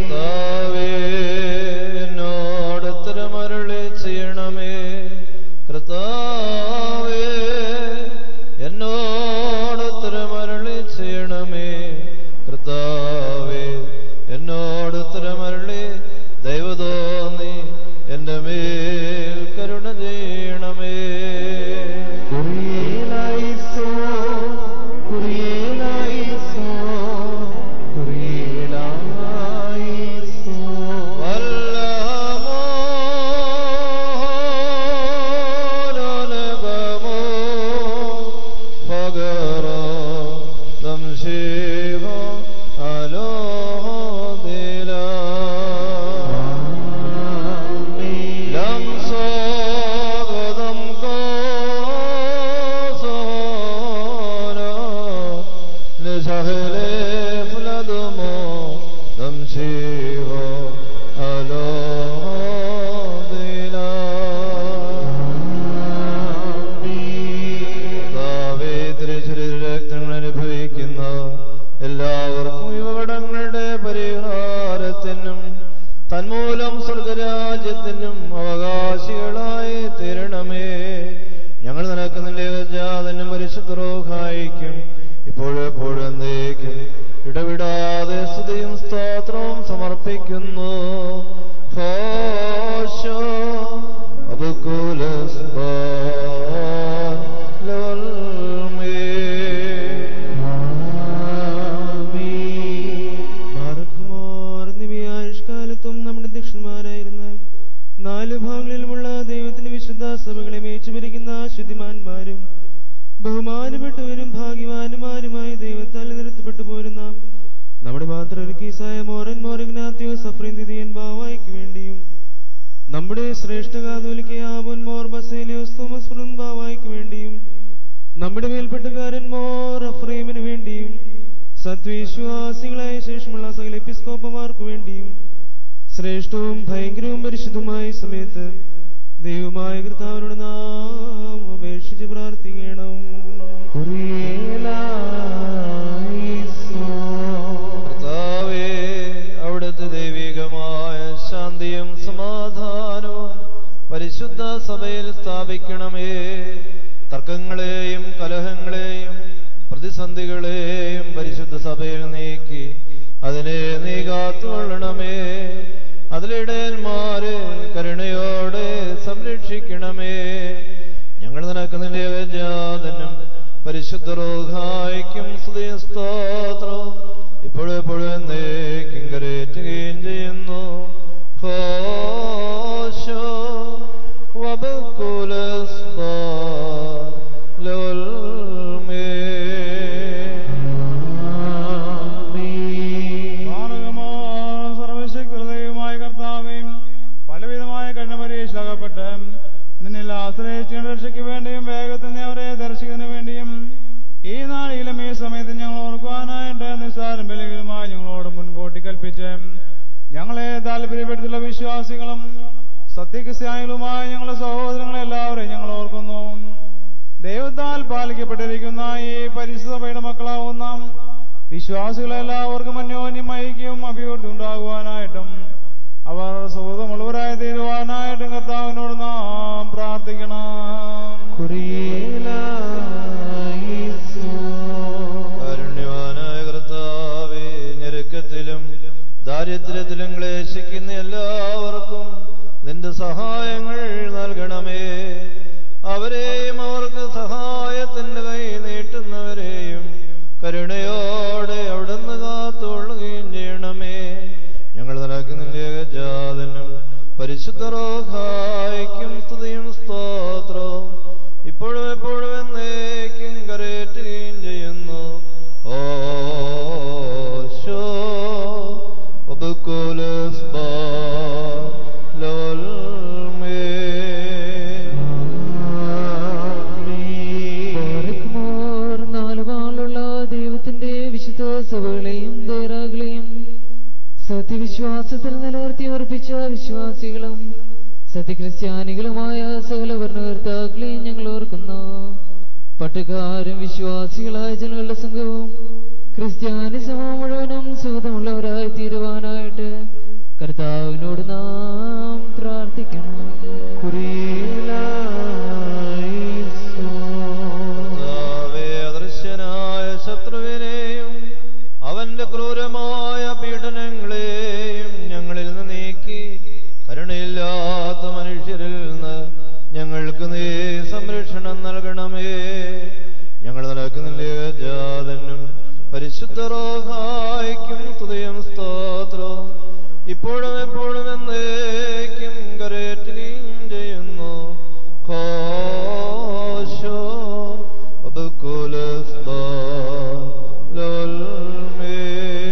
എന്നോടുത്തരമരുളി ചെയ്യണമേ. കർത്താവേ എന്നോടുത്തരമരുളി ചെയ്യണമേ. കർത്താവേ എന്നോടുത്തരമരുളി ദൈവതോന്നി എന്റെ മേൽ കരുണ ചെയ്യണം. Yahele Fladomo Damshivo Alodila രക്തങ്ങൾ അനുഭവിക്കുന്ന എല്ലാവർക്കും യുവടങ്ങളുടെ പരിഹാരത്തിനും തന്മൂലം സ്വർഗരാജ്യത്തിനും അവകാശികളായി തീരണമേ. ഞങ്ങൾ നിനക്ക് നിന്റെ ജാതനും പരിശുദ്ധ റൂഹായിക്കും ഇപ്പോഴെപ്പോഴും എന്നേക്കും ഇടവിടാതെ സ്തുതിയും സ്തോത്രവും സമർപ്പിക്കുന്നു. ഹോശോ അബുകുലസ് നമ്മുടെ ദക്ഷന്മാരായിരുന്ന നാല് ഭാഗങ്ങളിലുമുള്ള ദൈവത്തിന്റെ വിശുദ്ധ സഭകളെ മേച്ചുപിരിക്കുന്ന ശുദ്ധിമാന്മാരും ബഹുമാനപ്പെട്ടവരും ഭാഗ്യവാന്മാരുമായി ദൈവത്താൽ നിർത്തപ്പെട്ടു പോരുന്ന നമ്മുടെ മാതൃകീസായ മോറൻ മോറഗ്നാത്യോ സഫ്രീന്ദിയൻ ബാവായ്ക്ക് വേണ്ടിയും നമ്മുടെ ശ്രേഷ്ഠ കാതോലിക്കയാബോൻ മോർ ബസേലിയോസ് തോമസ് ഫ്രൻ ബാവായ്ക്ക് വേണ്ടിയും നമ്മുടെ മേൽപ്പെട്ടക്കാരൻ മോർ അഫ്രൈമിന് വേണ്ടിയും സത്വിശ്വാസികളായ ശേഷമുള്ള സകല എപ്പിസ്കോപ്പമാർക്ക് വേണ്ടിയും ശ്രേഷ്ഠവും ഭയങ്കരവും പരിശുദ്ധമായ സമയത്ത് ദൈവമായ കർത്താവിനോട് നാം അപേക്ഷിച്ച് പ്രാർത്ഥിക്കണം. കർത്താവേ, അവിടുത്തെ ദൈവികമായ ശാന്തിയും സമാധാനവും പരിശുദ്ധ സഭയിൽ സ്ഥാപിക്കണമേ. തർക്കങ്ങളെയും കലഹങ്ങളെയും പ്രതിസന്ധികളെയും പരിശുദ്ധ സഭയിൽ നീക്കി അതിനെ നീ കാത്തുകൊള്ളണമേ. അതിലിടയന്മാരെ കരുണയോടെ സംരക്ഷിക്കണമേ. ഞങ്ങൾ നിനക്ക് നിന്റെ ജാതനും പരിശുദ്ധ റൂഹായിക്കും സ്തുതിയും സ്തോത്രവും ഇപ്പോഴെപ്പോഴും എന്നേക്കും കരേറ്റുകയും ചെയ്യുന്നു. ഹോശോ വബകുലസ് ബാലോൽമേ. പലവിധമായ കണ്ണപരീക്ഷകപ്പെട്ട് നിന്നിൽ ആശ്രയിച്ച് രക്ഷയ്ക്ക് വേണ്ടിയും വേഗത്തിൽ അവരെ ദർശിക്കുന്നതിന് വേണ്ടിയും ഈ നാളിലും ഈ സമയത്ത് ഞങ്ങൾ ഓർക്കുവാനായിട്ട് നിസ്സാരം ബലികളുമായി ഞങ്ങളോട് മുൻകൂട്ടി കൽപ്പിച്ച് ഞങ്ങളെ താല്പര്യപ്പെടുത്തിയുള്ള വിശ്വാസികളും സത്യക്രിസ്ത്യാനികളുമായ ഞങ്ങളുടെ സഹോദരങ്ങളെ എല്ലാവരെയും ഞങ്ങൾ ഓർക്കുന്നു. ദൈവത്താൽ പാലിക്കപ്പെട്ടിരിക്കുന്ന ഈ പരിശുദ്ധയുടെ മക്കളാവുന്ന വിശ്വാസികളെല്ലാവർക്കും അന്യോന്യം ഐക്യവും അഭിവൃദ്ധി ഉണ്ടാകുവാനായിട്ടും അവർ സുഹൃതമുള്ളവരായി തീരുവാനായിട്ടും കർത്താവിനോട് നാം പ്രാർത്ഥിക്കണം. കാരുണ്യവാനായ കർത്താവേ, ഞെരുക്കത്തിലും ദാരിദ്ര്യത്തിലും ക്ലേശിക്കുന്ന എല്ലാവർക്കും നിന്റെ സഹായങ്ങൾ നൽകണമേ. അവരെയും അവർക്ക് സഹായത്തിന്റെ കൈ നീട്ടുന്നവരെയും കരുണയോടെ അവിടുന്ന് കാത്തുകൊള്ളുകയും ചെയ്യണമേ. ഞങ്ങൾ നിനക്ക് നിന്റെ ജാതനും പരിശുദ്ധ റൂഹായിക്കും സ്തുതിയും സ്തോത്രവും ഇപ്പോഴും എപ്പോഴും എന്നേക്കും കരേറ്റുകയും ചെയ്യുന്നു. ഓശോ വബകുലസ് ബാലോൽമേ. നാലുപാലുള്ള ദൈവത്തിന്റെ വിശുദ്ധ സഭകളെയും ദേറാകളെയും സത്യവിശ്വാസത്തിൽ നിലനിർത്തി ഉറപ്പിച്ച വിശ്വാസികളും സത്യക്രിസ്ത്യാനികളുമായ സകല ഭരണകർത്താക്കളെയും ഞങ്ങൾ ഓർക്കുന്നു. പട്ടുകാരും വിശ്വാസികളായ ജനങ്ങളുടെ സംഘവും ക്രിസ്ത്യാനി സമൂഹം മുഴുവനും സുഖമുള്ളവരായി തീരുവാനായിട്ട് കർത്താവിനോട് നാം പ്രാർത്ഥിക്കണം. അദൃശ്യനായ ശത്രുവിനെയും അവന്റെ ക്രൂരമായ പീഡനങ്ങളെയും ഞങ്ങളിൽ നിന്ന് നീക്കി കരുണയില്ലാത്ത മനുഷ്യരിൽ നിന്ന് ഞങ്ങൾക്ക് നീ സംരക്ഷണം നൽകണമേ. ഞങ്ങൾ നിനക്ക് നിന്റെ ജാതനും പരിശുദ്ധ റൂഹായിക്കും സ്തുതിയും സ്തോത്രവും ഇപ്പോഴും എപ്പോഴും എന്നേക്കും കരേറ്റുകയും ചെയ്യുന്നു. ഘോഷോ വബകുലസ് ബാലോൽമേ.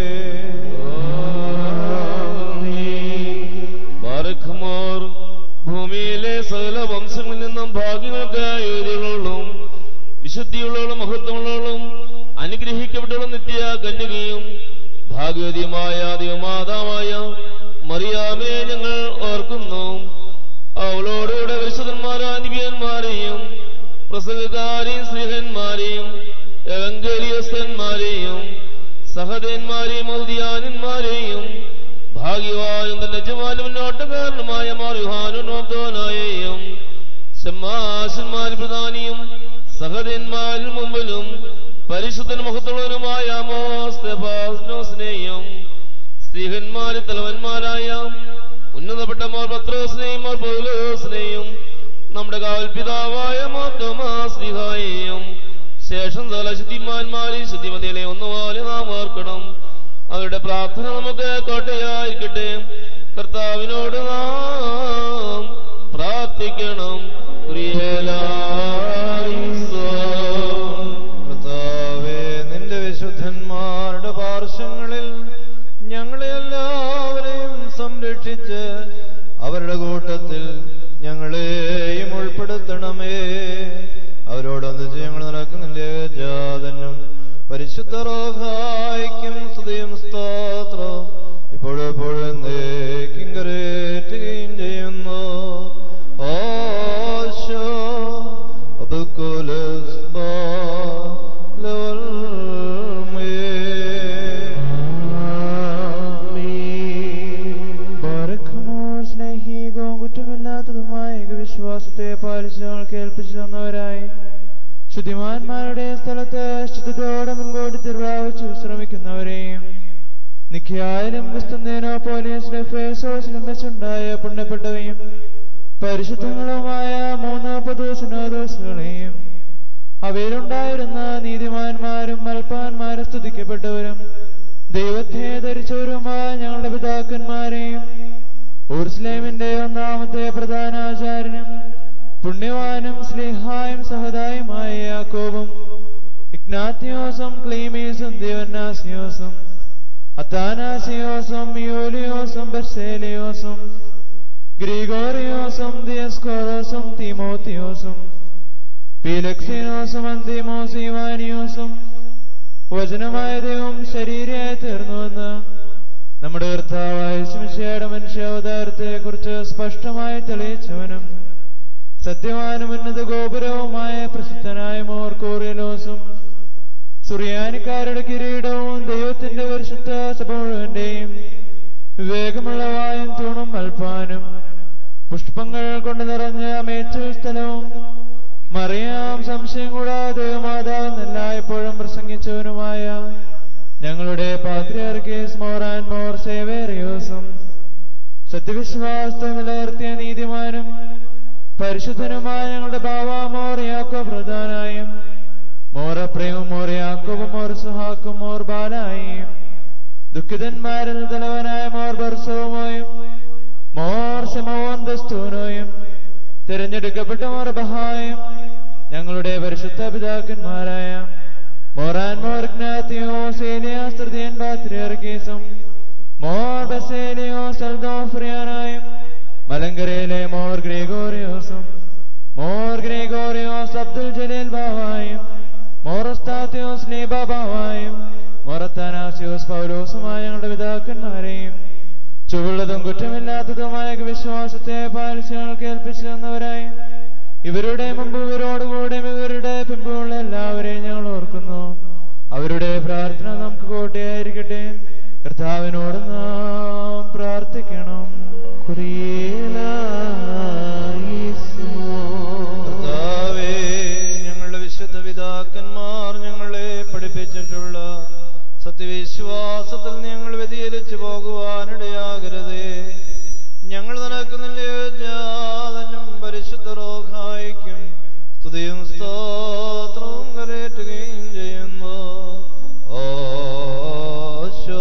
ബാരഖ്മാർ ഭൂമിയിലെ സകല വംശങ്ങളിൽ നിന്നും ഭാഗ്യങ്ങൾക്കായ ഉയരുകളും വിശുദ്ധിയുള്ളവളും മഹത്വമുള്ളവളും അനുഗ്രഹിക്കപ്പെട്ടുള്ള നിത്യ കന്യകയും ഭാഗ്യവതിയുമായ ദൈവമാതാവായ മറിയാമിനെ ഞങ്ങൾ ഓർക്കുന്നു. അവളോടുകൂടെ വിശുദ്ധന്മാരായ നിബിയന്മാരെയും പ്രസംഗക്കാരെയും സ്നേഹന്മാരെയും എവങ്കേലിയസ്തന്മാരെയും സഹദേന്മാരെയും ഔദ്യാനന്മാരെയും ഭാഗ്യവാനും തന്റെ യജമാനും മുന്നോട്ടക്കാരനുമായ മാറുഹാനുനോബ്ദോനായെയും ശമ്മാശന്മാരിൽ പ്രധാനിയും സഹദേന്മാരിൽ മുമ്പിലും പരിശുദ്ധൻ മഹത്തുള്ളവനുമായ മോസ്തഫാസ്നോസിനെയും സ്ത്രീഹന്മാരിൽ തലവന്മാരായ ഉന്നതപ്പെട്ട മോർ പത്രോസിനെയും മോർ പൗലോസിനെയും നമ്മുടെ കാവൽപിതാവായ മോത്തോമാസ്ലിഹായെയും ശേഷം സകല ശുദ്ധിമാന്മാരെയും ശുദ്ധിമതികളെ ഒന്നുപോലെ നാം ഓർക്കണം. അവരുടെ പ്രാർത്ഥന നമുക്ക് കോട്ടയായിരിക്കട്ടെ. കർത്താവിനോട് നാം പ്രാർത്ഥിക്കണം. കർത്താവേ, നിന്റെ വിശുദ്ധന്മാരുടെ പാർശ്വങ്ങളിൽ ഞങ്ങളെ എല്ലാവരെയും സംരക്ഷിച്ച് അവരുടെ കൂട്ടത്തിൽ ഞങ്ങളെയും ഉൾപ്പെടുത്തണമേ. അവരോടൊന്നിച്ച് ഞങ്ങൾ നടക്കുന്നില്ലേ ജാതനും പരിശുദ്ധ റോഹായിക്കും സ്തുതിയും സ്തോത്രം ഇപ്പോഴും എപ്പോഴും എന്നേക്കും കരേറ്റുകയും ചെയ്യുന്നു. ഓശോ സ്നേഹികവും കുറ്റമില്ലാത്തതുമായ വിശ്വാസത്തെ പാലിച്ച് ഞങ്ങൾ കേൾപ്പിച്ചു തന്നവരായി ശുദ്ധിമാന്മാരുടെ സ്ഥലത്ത് ശുദ്ധത്തോടെ മുൻകൂട്ടി തിരുവാവിച്ചു ശ്രമിക്കുന്നവരെയും നിഖ്യായാലും ക്രിസ്തുനേനോ പോലീസിലും വെച്ചുണ്ടായ പുണ്യപ്പെട്ടവയും പരിശുദ്ധങ്ങളുമായ മൂന്ന് പദോസുനോദോസുകളെയും അവയിലുണ്ടായിരുന്ന നീതിമാന്മാരും മൽപ്പാന്മാരും സ്തുതിക്കപ്പെട്ടവരും ദൈവത്തെ ധരിച്ചവരുമായ ഞങ്ങളുടെ പിതാക്കന്മാരെയും ഊർസ്ലേമിന്റെ ഒന്നാമത്തെ പ്രധാനാചാര്യനും പുണ്യവാനും സ്ലിഹായും സഹദായുമായ യാക്കോബും ഇഗ്നാത്തിയോസും ക്ലീമീസും ദിവന്നാസിയോസും അത്താനാസിയോസും യോലിയോസും ബെർസേലിയോസും ഗ്രിഗോറിയോസും ദിയസ്കോറോസും തീമോത്തിയോസും പീലക്സിനോസും അന്തിമോസ് ഇവാനിയോസും വചനമായ ദൈവം ശരീരയായി തീർന്നുവെന്ന് നമ്മുടെ കർത്താവായ ശിമിശിഹായുടെ മനുഷ്യാവതാരത്തെ കുറിച്ച് സ്പഷ്ടമായി തെളിയിച്ചവനും സത്യവാനും ഉന്നത ഗോപുരവുമായ പ്രസിദ്ധനായ മോർ കോറിയലോസും സുറിയാനിക്കാരുടെ കിരീടവും ദൈവത്തിന്റെ പരിശുദ്ധ സഭ മുഴുവന്റെയും വിവേകമുള്ള വായും തൂണും മൽപ്പാനും പുഷ്പങ്ങൾ കൊണ്ട് നിറഞ്ഞ മേച്ചൽ സ്ഥലവും മറിയാം സംശയം കൂടാതെ ദൈവമാതാവെന്നല്ല എപ്പോഴും പ്രസംഗിച്ചവനുമായ ഞങ്ങളുടെ പാത്രിയാർക്കീസ് മോറാൻ മോർ സേവേറിയോസും സത്യവിശ്വാസത്തെ നിലനിർത്തിയ നീതിമാനും പരിശുദ്ധനുമായ ഞങ്ങളുടെ ബാവ മോർ യാക്കോ പ്രധാനായും മോറപ്രയും മോർ യാക്കോബും മോർ സുഹാക്കും മോർ ബാലായും ദുഃഖിതന്മാരിൽ തലവനായ മോർ ബർസോമോയും മോർ ശമോൻ ദസ്തൂനോയും തിരഞ്ഞെടുക്കപ്പെട്ട മോർ ബഹായും ഞങ്ങളുടെ പരിശുദ്ധ പിതാക്കന്മാരായ മോറാൻ മോർ ഗ്നാത്തിയോസ് ഏലിയാസ് തൃതീയൻ പാത്രിയർക്കീസും മോർ ബസേലിയോസ് അൽദോഫ്രിയാനായും മലങ്കരയിലെ മോർ ഗ്രിഗോറിയോസും മോർ ഗ്രിഗോറിയോസ് അബ്ദുൽ ജലീൽ ബാവായും മോറസ്താത്തിയോസ് ലീബ ബാവായും മോറത്താനാസിയോസ് പൗലോസുമായ ഞങ്ങളുടെ പിതാക്കന്മാരെയും ചുവള്ളതും കുറ്റമില്ലാത്തതുമായ വിശ്വാസത്തെ പാലിച്ച് ഞങ്ങൾ കേൾപ്പിച്ചു തന്നവരായും ഇവരുടെ മുമ്പ് ഇവരോടുകൂടെ ഇവരുടെ പിമ്പുള്ള എല്ലാവരെയും ഞങ്ങൾ ഓർക്കുന്നു. അവരുടെ പ്രാർത്ഥന നമുക്ക് കോട്ടയായിരിക്കട്ടെ. കർത്താവിനോട് നാം പ്രാർത്ഥിക്കണം. കർത്താവേ, ഞങ്ങളുടെ വിശുദ്ധ പിതാക്കന്മാർ ഞങ്ങളെ പഠിപ്പിച്ചിട്ടുള്ള സത്യവിശ്വാസത്തിൽ ഞങ്ങൾ വ്യതിചലിച്ചു പോകുവാനിടയാകരുതേ. ഞങ്ങൾ നടക്കുന്നില്ലും പരിശുദ്ധ റോഹായിക്കും സ്തുതിയും സ്തോത്രവും കരേറ്റുകയും ചെയ്യുന്നു. ഓശോ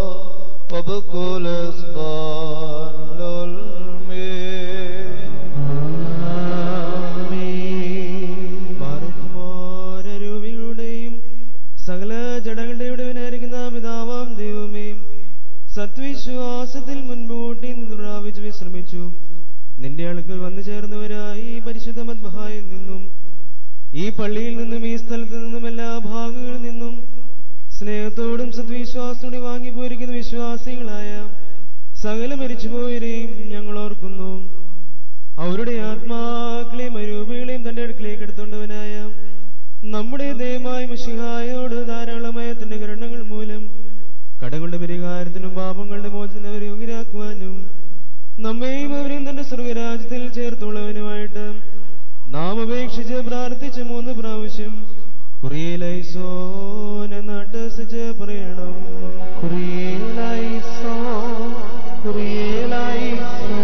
രൂപികളുടെയും സകല ജഡങ്ങളുടെയുടേവനായിരിക്കുന്ന പിതാവാം ദൈവമേ, സത്വിശ്വാസത്തിൽ മുൻകൂട്ടി പ്രാപിച്ചു വിശ്രമിച്ചു നിന്റെ അടുക്കൽ വന്നു ചേർന്നവരായി പരിശുദ്ധ മദ്ബഹായിൽ നിന്നും ഈ പള്ളിയിൽ നിന്നും ഈ സ്ഥലത്ത് നിന്നും എല്ലാ ഭാഗങ്ങളിൽ നിന്നും സ്നേഹത്തോടും സദ്വിശ്വാസത്തോടെ വാങ്ങി പോയിരിക്കുന്ന വിശ്വാസികളായ സകല മരിച്ചുപോയവരെയും ഞങ്ങൾ ഓർക്കുന്നു. അവരുടെ ആത്മാക്കളെയും അരൂപികളെയും തന്റെ അടുക്കളേക്ക് എടുത്തുകൊണ്ടവനായ നമ്മുടെ ദൈവമായ മിശിഹായോട് ധാരാളമായ തന്റെ കരുണകൾ മൂലം കടങ്ങളുടെ പരിഹാരത്തിനും പാപങ്ങളുടെ മോചനം അവരെ യോഗ്യരാക്കുവാനും നമ്മെയും അവരെയും തന്റെ സ്വർഗരാജ്യത്തിൽ ചേർത്തുള്ളവനുമായിട്ട് നാം അപേക്ഷിച്ച് പ്രാർത്ഥിച്ച് മൂന്ന് പ്രാവശ്യം കുറിയേലൈസോൻ എന്നട്ടസിച്ച് പറയണം. കുറിയേലൈസോ കുറിയേലൈസോ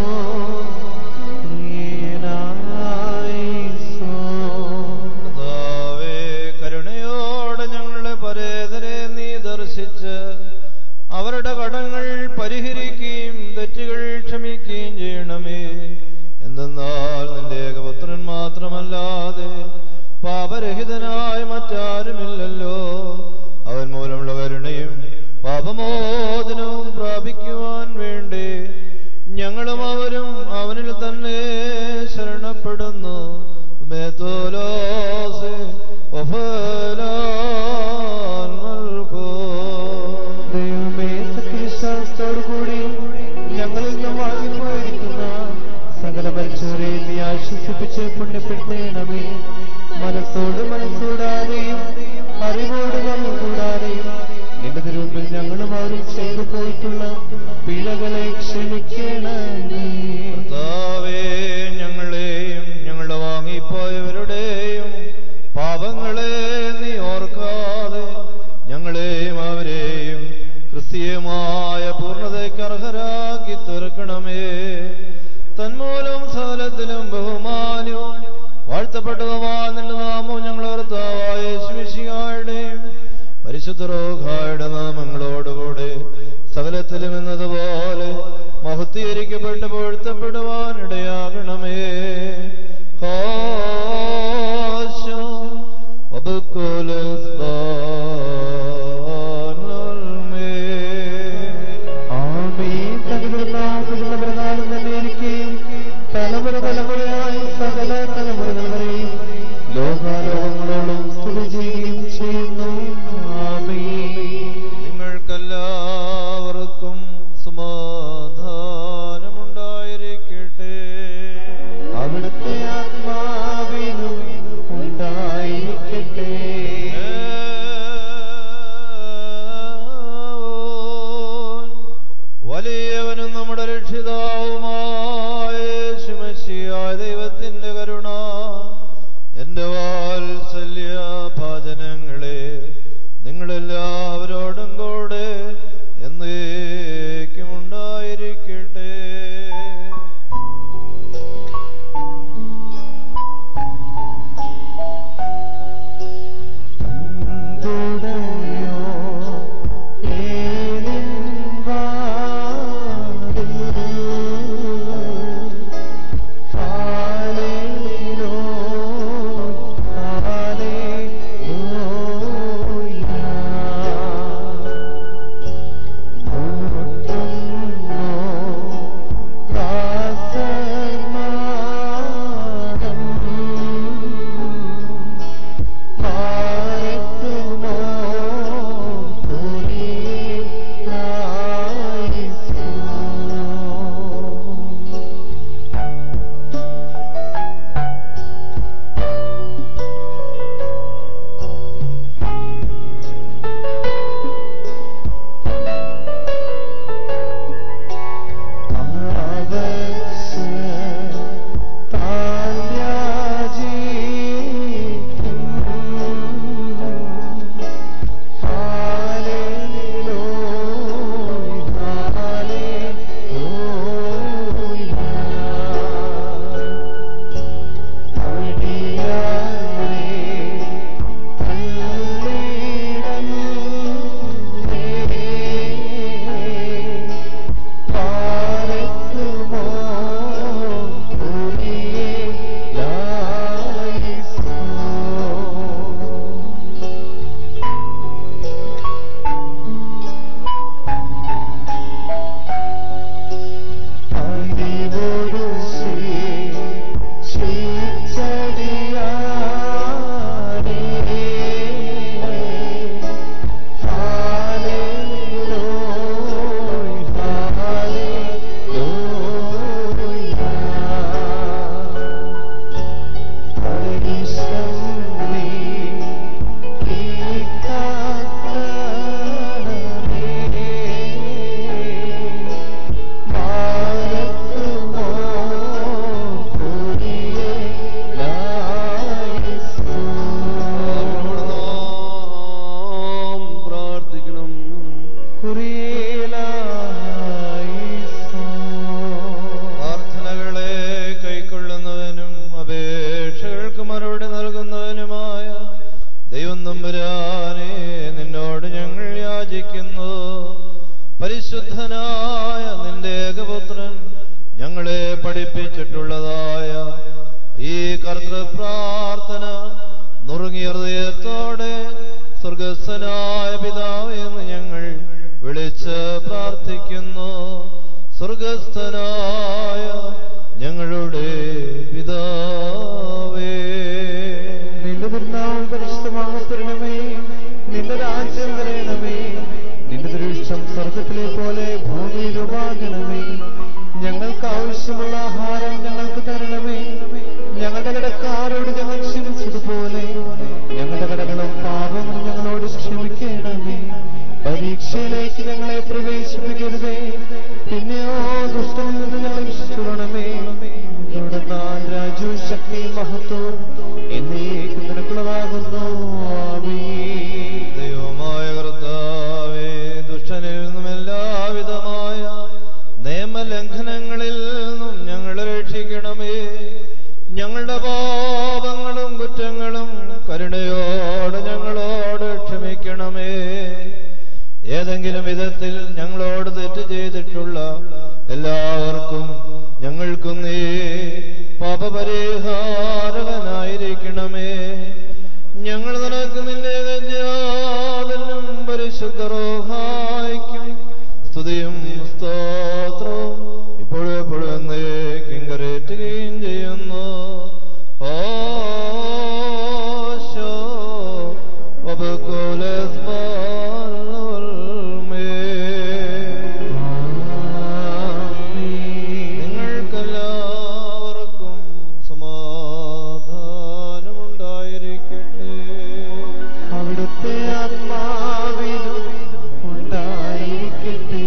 കുറിയേലൈസോ. കർത്താവേ, കരുണയോടെ ഞങ്ങളുടെ പരേതരെ നീ ദർശിച്ച് അവരുടെ കടങ്ങൾ പരിഹരിക്കുകയും തെറ്റുകൾ ക്ഷമിക്കുകയും ചെയ്യണമേ. എന്തെന്നാൽ നിന്റെ ഏകപുത്രൻ മാത്രമല്ലാതെ പാപരഹിതനായ മറ്റാരുമില്ലല്ലോ. അവൻ മൂലമുള്ള കരുണയും പാപമോചനവും പ്രാപിക്കുവാൻ വേണ്ടി ഞങ്ങളും അവരും അവനിൽ തന്നെ ശരണപ്പെടുന്നു. മേത്തോലോസെ ദൈവമേ, സത്യവിശ്വാസത്തോടുകൂടി ഞങ്ങളിൽ നിന്നും വാങ്ങിപ്പോയിരിക്കുന്ന സകല മനുഷ്യരെ നീ ആശ്വസിപ്പിച്ച് പുണ്യപ്പെടുത്തേണമേ. മനസ്സോട് മനസ്സൂടാതെയും അറിവോട് അറിവ് കൂടാതെയും നിന്റെ തിരുമുമ്പിൽ ഞങ്ങളും അവരും ചെയ്തു പോയിട്ടുള്ള പിഴകളെ ക്ഷമിക്കണമേ. കർത്താവേ, ഞങ്ങളെയും ഞങ്ങളുടെ വാങ്ങിപ്പോയവരുടെയും പാപങ്ങളെ നീ ഓർക്കാതെ ഞങ്ങളെയും അവരെയും ക്രിസ്തീയമായ പൂർണ്ണതയ്ക്ക് അർഹരാക്കി തീർക്കണമേ. തന്മൂലം സകലത്തിലും ബഹുമാനവും വാഴ്ത്തപ്പെട്ടതുമായ നിന്റെ നാമവും ഞങ്ങളുടെ കർത്താവായ യേശുമിശിഹായുടെയും പരിശുദ്ധ റൂഹായുടെ നാമങ്ങളോടുകൂടെ സകലത്തിലും എന്നതുപോലെ മഹത്വീകരിക്കപ്പെട്ട് പൊഴുത്തപ്പെടുവാൻ ഇടയാകണമേ. പ്രധാനം തന്നെ ഇരിക്കുകയും തലമുറ തലമുറയായി സകല തലമുറകൾ വരെയും ലോകാലോകങ്ങളോളം സ്ഥിതി ചെയ്യുകയും ചെയ്യുന്നു. നിങ്ങൾക്കെല്ലാവർക്കും സമാധാനമുണ്ടായിരിക്കട്ടെ. അവിടുത്തെ പ്രാർത്ഥിക്കുന്നു. പരിശുദ്ധനായ നിന്റെ ഏകപുത്രൻ ഞങ്ങളെ പഠിപ്പിച്ചിട്ടുള്ളതായ ഈ കർത്തൃപ്രാർത്ഥന നുറുങ്ങിയ ഹൃദയത്തോടെ സ്വർഗസ്ഥനായ പിതാവേ എന്ന് ഞങ്ങൾ വിളിച്ച് പ്രാർത്ഥിക്കുന്നു. സ്വർഗസ്ഥനായ ഞങ്ങളുടെ പിതാവേ, നിന്റെ തിരുനാമം പരിശുദ്ധമാകപ്പെടണമേ. നിന്റെ രാജ്യം വരയണമേ. നിന്റെ ദൃഷ്ടം സ്വർഗത്തിലെ പോലെ ഭൂമിയിലുമാകണമേ. ഞങ്ങൾക്ക് ആവശ്യമുള്ള ആഹാരം ഞങ്ങൾക്ക് തരണമേ. ഞങ്ങളുടെ കടക്കാരോട് ഞങ്ങൾ ക്ഷമിച്ചതുപോലെ ഞങ്ങളുടെ കടകളും പാപങ്ങളും ഞങ്ങളോട് ക്ഷമിക്കണമേ. പരീക്ഷയിലേക്ക് ഞങ്ങളെ പ്രവേശിപ്പിക്കരുതേ, പിന്നെയോ ദുഷ്ടനിൽ നിന്ന് ഞങ്ങളെ രക്ഷിച്ചുകൊള്ളണമേ. രാജ്യവും ശക്തിയും മഹത്വവും എന്നേക്കും നിനക്കുള്ളതാകുന്നു. ആമേൻ. ദൈവമായ കർത്താവേ, ദുഷ്ടനിൽ നിന്നും എല്ലാവിധമായ നിയമലംഘനങ്ങളിൽ നിന്നും ഞങ്ങളെ രക്ഷിക്കണമേ. ഞങ്ങളുടെ പാപങ്ങളും കുറ്റങ്ങളും കരുണയോടെ ഞങ്ങളോട് ക്ഷമിക്കണമേ. ഏതെങ്കിലും വിധത്തിൽ ഞങ്ങളോട് തെറ്റ് ചെയ്തിട്ടുള്ള എല്ലാവർക്കും ഞങ്ങൾക്കും നീ പാപപരിഹാരകനായിരിക്കണമേ. ഞങ്ങൾ നിനക്ക് നിന്റെ ഗജാതനും പരിശുദ്ധ റൂഹായ്ക്കും സ്തുതിയും സ്തോത്രവും ഇപ്പോഴും എപ്പോഴും എന്നേക്കും കരേറ്റുകയും ചെയ്യുന്നു. ഓശോ നിങ്ങൾക്കെല്ലാവർക്കും സമാധാനമുണ്ടായിരിക്കട്ടെ. അവിടുത്തെ ആത്മാവിനും ഉണ്ടായിരിക്കട്ടെ.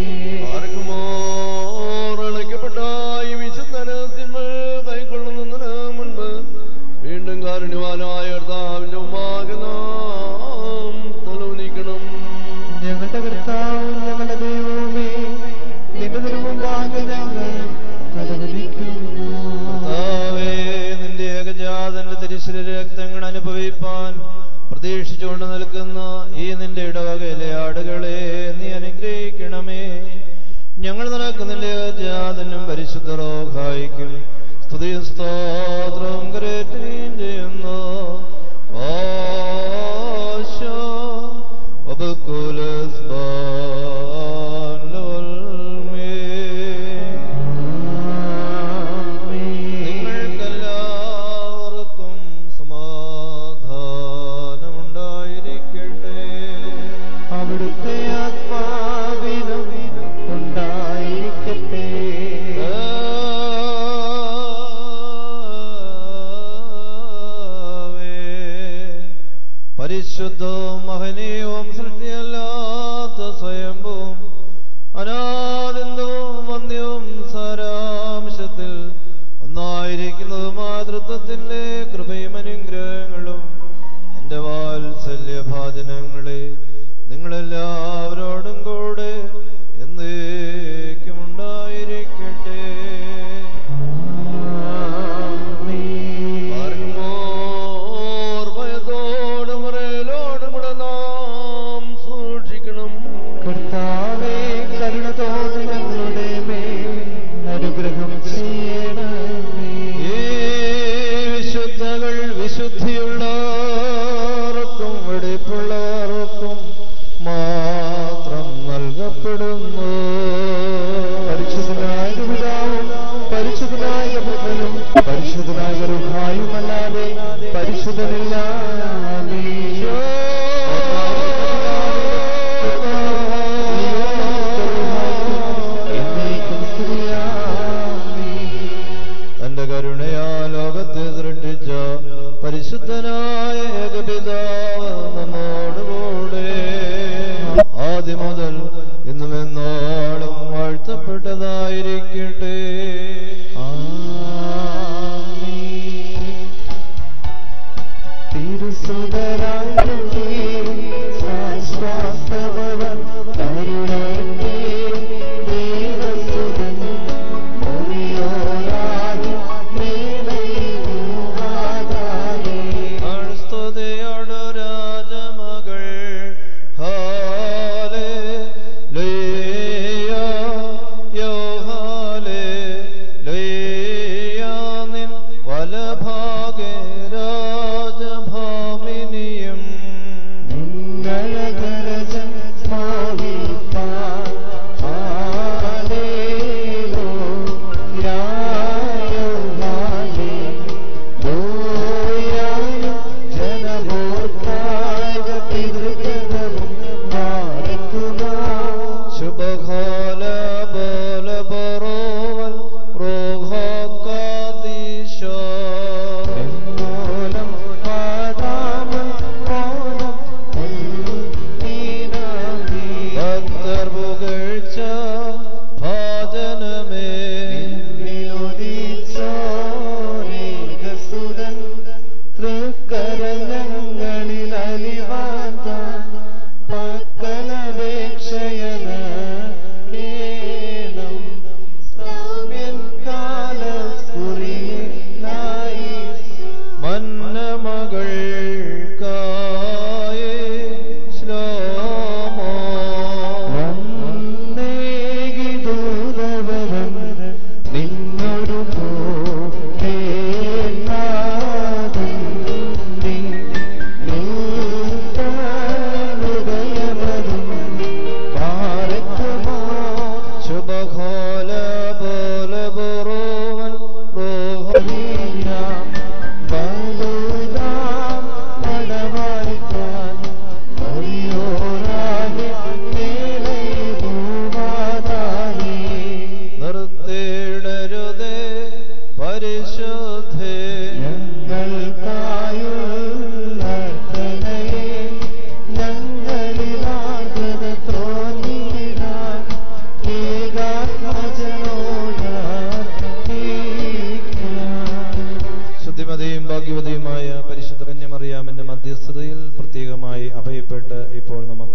ിക്കപ്പെട്ട ഈ വിശുദ്ധനസ്യങ്ങൾ കൈക്കൊള്ളുന്നതിന് മുൻപ് വീണ്ടും കാരുണ്യവാനായ കർത്താവിന്റെ മുമ്പാകെ നാം തലവുനിക്കണം. ഞങ്ങളുടെ കർത്താവും ഞങ്ങളുടെ ദൈവവുമേ, നിന്റെ തിരുമുമ്പാകെ ഞങ്ങൾ തലവലിക്കുന്നു. കർത്താവേ, നിന്റെ ഏകജാതന്റെ തിരുശരീര രക്തങ്ങൾ അനുഭവിപ്പാൻ പ്രതീക്ഷിച്ചുകൊണ്ട് നിൽക്കുന്ന ഈ നിന്റെ ഇടവകയിലെ ആടുകളെ നീ അനുഗ്രഹിക്കണമേ. ഞങ്ങൾ നിനക്ക് നിന്റെ ഏകജാതനും പരിശുദ്ധ റൂഹായ്ക്കും സ്തുതിയും സ്തോത്രവും കരേറ്റുകയും ചെയ്യുന്നു. ഓശോ വബകുലസ് ബാലോൽമേ. നിങ്ങൾക്കെല്ലാവർക്കും സമാധാനമുണ്ടായിരിക്കട്ടെ. അവിടുത്തെ ആത്മാവിനും ഉണ്ടായിരിക്കട്ടെ. പരിശുദ്ധവും മഹനീയവും സൃഷ്ടിയല്ലാത്ത സ്വയംഭവും അനാദിന്തവും വന്യവും സാരാംശത്തിൽ ഒന്നായിരിക്കുന്നതും മാതൃത്വത്തിന്റെ കൃപയും അനുഗ്രഹങ്ങളും എന്റെ വാത്സല്യഭാജനങ്ങളെ നിങ്ങളെല്ലാവരോടും കൂടെ എന്നേക്കും ഉണ്ടായിരിക്കട്ടെ. ഓർമ്മയത്തോടും മുറയിലോടും കൂടെ നാം സൂക്ഷിക്കണം. കർത്താവേ, കരുണ തോന്നി ഞങ്ങളുടെ മേൽ അനുഗ്രഹം ചെയ്യണമേ. ഈ വിശുദ്ധകൾ വിശുദ്ധിയുള്ളവർക്കും വെടിപ്പുള്ളവർക്കും മാത്രം നൽകപ്പെടുന്നു. പരിശുദ്ധനായ പിതാവും പരിശുദ്ധനായ പുത്രനും പരിശുദ്ധനായ റൂഹായും അല്ലാതെ പരിശുദ്ധനില്ല. ആമേൻ. എന്നേക്കും സ്തുതിയാമേൻ. തന്റെ കരുണയാ ലോകത്തെ സൃഷ്ടിച്ച പരിശുദ്ധനായ ഏകപിതാവ് നമ്മോടുകൂടെ ആദ്യം മുതൽ ഇന്നും എന്നോളം വാഴ്ത്തപ്പെട്ടതായിരിക്കട്ടെ. സ്തുതിയോടു രാജമകൾ ഹാലേലൂയ.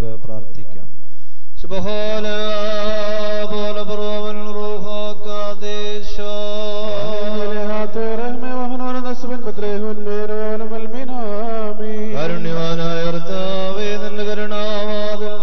നമുക്ക് പ്രാർത്ഥിക്കാം. ശുഭഹോല പോല പുറവൻ റൂഹാക്കാദേശ കാരുണ്യവാനായ കർത്താവേ, നിന്റെ കരുണാവാതിൽ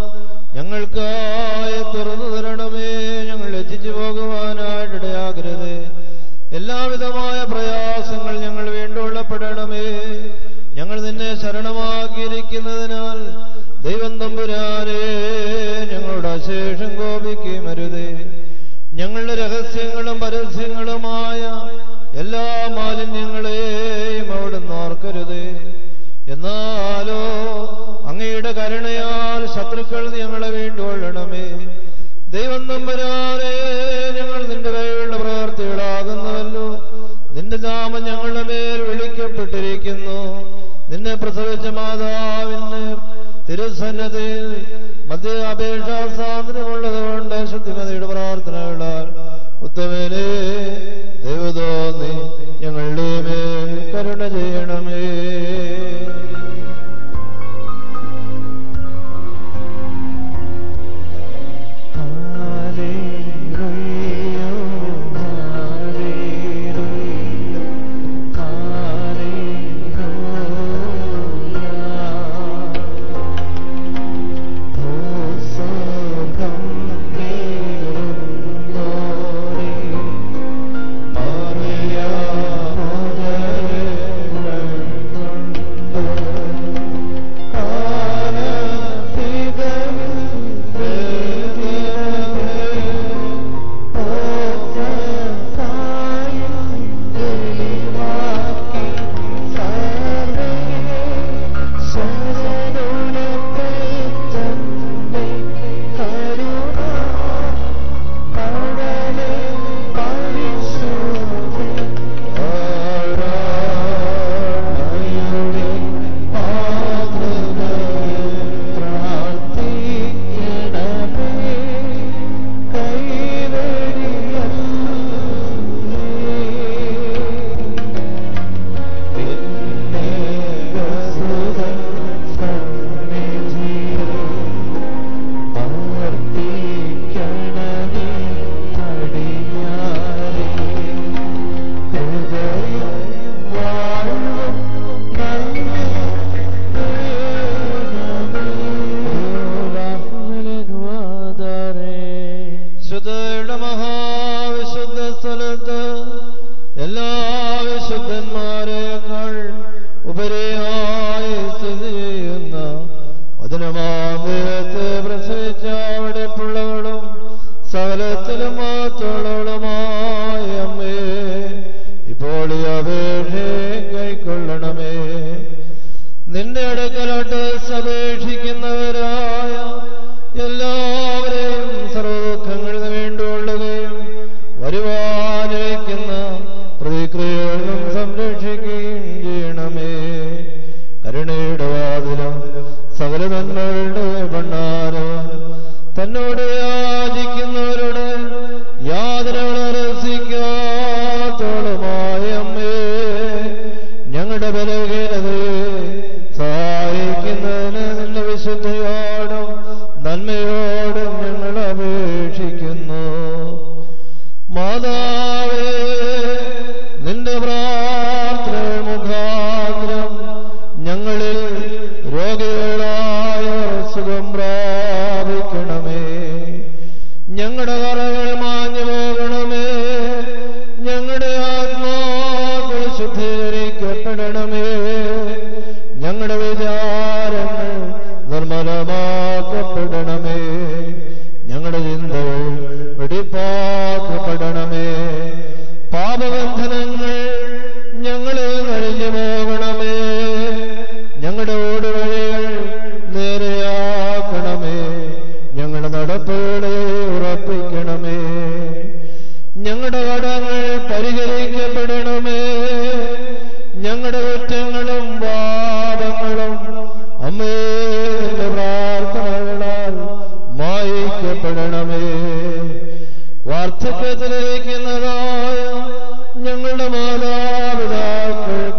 ഞങ്ങൾക്കായി തുറന്നു തരണമേ. ഞങ്ങൾ എത്തിച്ചു പോകുവാനായിട്ട് ഇടയാകരുതേ. എല്ലാവിധമായ പ്രയാസങ്ങൾ ഞങ്ങൾ വീണ്ടുകൊള്ളപ്പെടണമേ. ഞങ്ങൾ നിന്നെ ശരണമാക്കിയിരിക്കുന്നതിനാൽ ദൈവം തമ്പുരാനെ ഞങ്ങളുടെ അശേഷം കോപിക്കുകയും അരുതേ. ഞങ്ങളുടെ രഹസ്യങ്ങളും പരസ്യങ്ങളുമായ എല്ലാ മാലിന്യങ്ങളെയും അവിടുന്ന് ഓർക്കരുതേ. എന്നാലോ അങ്ങയുടെ കരുണയാൽ ശത്രുക്കൾ ഞങ്ങളെ വീണ്ടുകൊള്ളണമേ. ദൈവം തമ്പുരാനെ, ഞങ്ങൾ നിന്റെ കൈകളുടെ പ്രവർത്തികളാകുന്നുവല്ലോ. നിന്റെ നാമം ഞങ്ങളുടെ മേൽ വിളിക്കപ്പെട്ടിരിക്കുന്നു. നിന്നെ പ്രസവിച്ച മാതാവിന് തിരുസന്നതിൽ മധ്യ അപേക്ഷാ സ്വാതന്ത്ര്യമുള്ളതുകൊണ്ട് ശുദ്ധിമതിയുടെ പ്രാർത്ഥനകളാൽ ഉത്തമനെ ദൈവതോന്നി ഞങ്ങളുടെ മേൽ കരുണ ചെയ്യണമേ.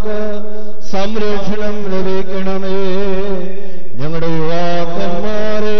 സംരക്ഷണം ലഭിക്കണമേ. ഞങ്ങളുടെ യുവാക്കന്മാരെ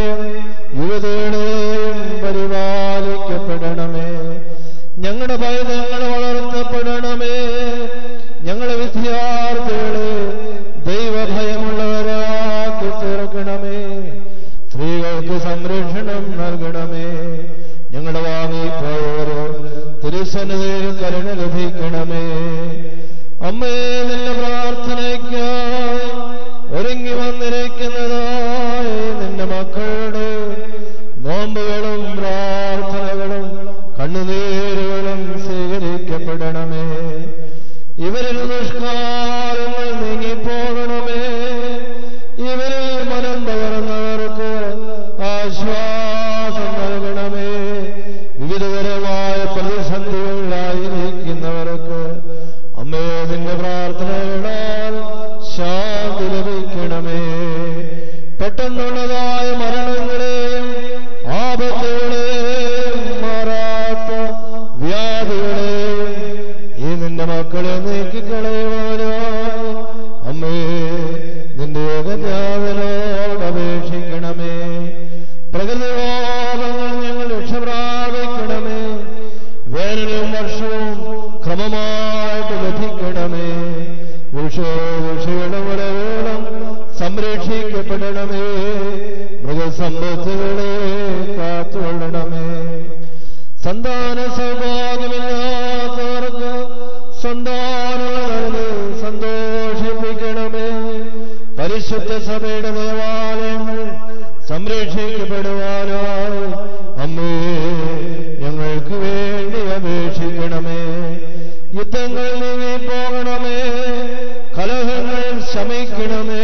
പൈതങ്ങൾ വളർത്തപ്പെടണമേ. ഞങ്ങളെ വിദ്യാർത്ഥികളെ ദൈവഭയമുള്ളവരാക്കി തീർക്കണമേ. സ്ത്രീകൾക്ക് സംരക്ഷണം നൽകണമേ. ഞങ്ങളുടെ വാങ്ങിപ്പോയവരോ തിരുസന്നിധിയിൽ കരുണ ലഭിക്കണമേ. അമ്മേ, നിന്റെ പ്രാർത്ഥനയ്ക്കായി ഒരുങ്ങി വന്നിരിക്കുന്നതായ നിന്റെ മക്കളുടെ നോമ്പുകളും പ്രാർത്ഥനകളും കണ്ണുനീരുകളും സ്വീകരിക്കപ്പെടണമേ. ഇവരിൽ ദുഷ്കാരങ്ങൾ നീങ്ങിപ്പോകണമേ. ഇവരിൽ മനം തകർന്നവർക്ക് ആശ്വാസം നൽകണമേ. വിവിധതരമായ പ്രതിസന്ധികളിലായിരിക്കുന്നവർക്ക് അമ്മേ, നിന്റെ പ്രാർത്ഥനകളാൽ ശാന്തി ലഭിക്കണമേ. പെട്ടെന്നുള്ളതായ മരണങ്ങളെയും ആപത്തുകളെയും മാറാത്ത വ്യാധികളെയും ഈ നിന്റെ മക്കളെ നീക്കിക്കളയുവാനായി അമ്മേ, നിന്റെ ഏകജാതനോട് അപേക്ഷിക്കണമേ. പ്രകൃതിരോഗങ്ങൾ ഞങ്ങൾ രക്ഷപ്രാപിക്കണമേ. വേനലും വർഷവും ക്രമമായിട്ട് ലഭിക്കണമേ. വൃക്ഷയുടെ വിളവേളം സംരക്ഷിക്കപ്പെടണമേ. മൃഗസമ്പത്തുകളെ കാത്തുകൊള്ളണമേ. സന്താന സൗഭാഗ്യമില്ലാത്തവർക്ക് സന്താനങ്ങൾ നൽകി സന്തോഷിപ്പിക്കണമേ. പരിശുദ്ധ സഭയുടെ ദേവാലയങ്ങൾ സംരക്ഷിക്കപ്പെടുവാനായി അമ്മേ, ഞങ്ങൾക്ക് വേണ്ടി അപേക്ഷിക്കണമേ. യുദ്ധങ്ങൾ നീങ്ങിപ്പോകണമേ. കലഹങ്ങൾ ശമിക്കണമേ.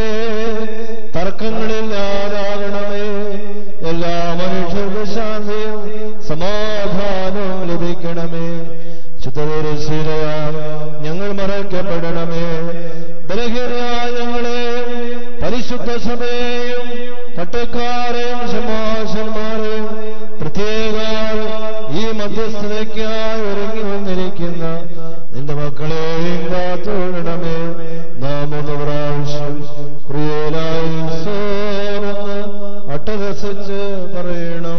തർക്കങ്ങളില്ലാതാകണമേ. എല്ലാ മനുഷ്യർക്കും ശാന്തിയും സമാധാനവും ലഭിക്കണമേ. ശുദ്ധപുരുഷീലയാൽ ഞങ്ങൾ മറയ്ക്കപ്പെടണമേ. ബലഹീനരായ ഞങ്ങളെ പരിശുദ്ധ സഭയെയും പട്ടക്കാരെയും ശമാശന്മാരെയും പ്രത്യേക ഈ മധ്യസ്ഥതയ്ക്കായി ഒരുങ്ങി വന്നിരിക്കുന്ന നിന്റെ മക്കളെയും കാത്തുകൊള്ളണമേ. നാം ഒന്ന് പ്രാവശ്യം ക്രിയലായി സോനെന്ന് അട്ടഹസിച്ച് പറയണം.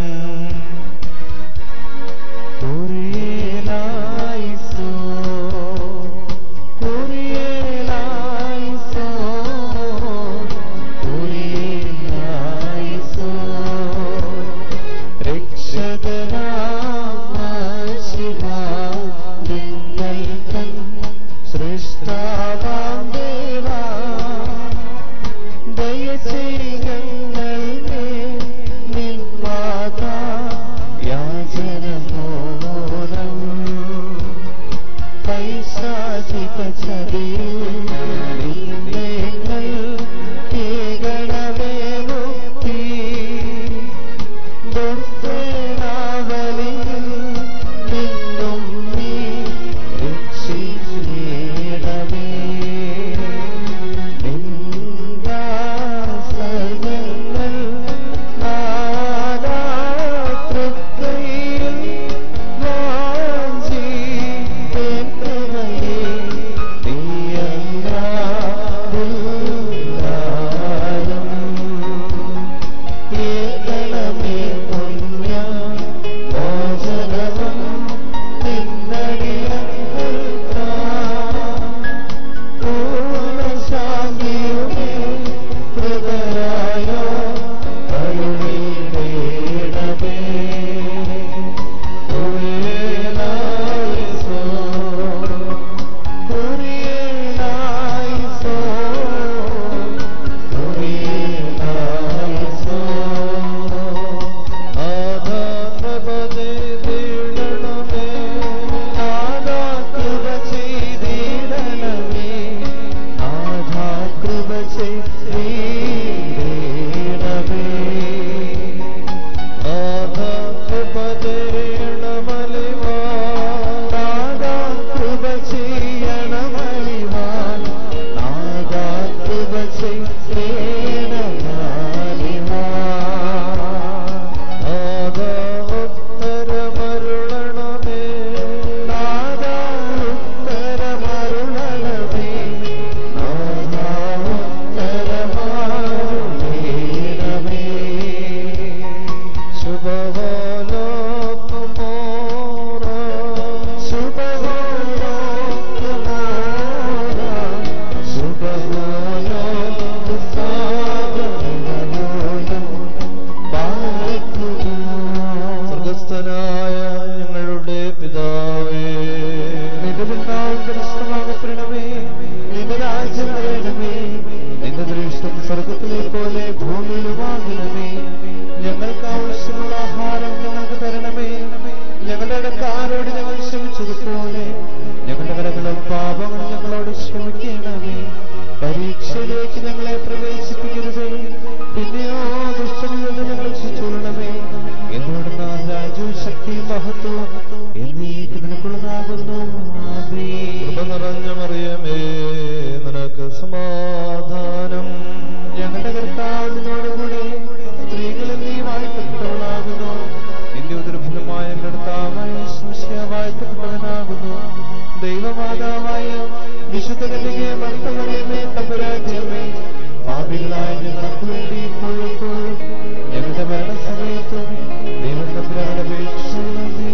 ശക്തി മഹത്വം എന്നേക്ക് നിനക്കുള്ളതാകുന്നു. കൃപ നിറഞ്ഞ മറിയമേ, നിനക്ക് സമാധാനം. ഞങ്ങളുടെ കർത്താവ് നിന്നോടുകൂടി സ്ത്രീകളിൽ നീ വാഴ്ത്തപ്പെട്ടവളാകുന്നു. നിന്റെ ഉദരഫലമായ കർത്താവായ യേശുമിശിഹാ വാഴ്ത്തപ്പെട്ടവനാകുന്നു. ദൈവമാതാവായ വിശുദ്ധ കന്യകേ മർത്തമറിയമേ, തമ്പുരാന്റിയമ്മേ, പാപികളായ ഞങ്ങൾക്ക് വേണ്ടി ഇപ്പോഴെപ്പോഴും ഞങ്ങളുടെ മരണസമയത്തും ദൈവം തമ്പുരാനോട് അപേക്ഷിച്ചുകൊള്ളണമേ.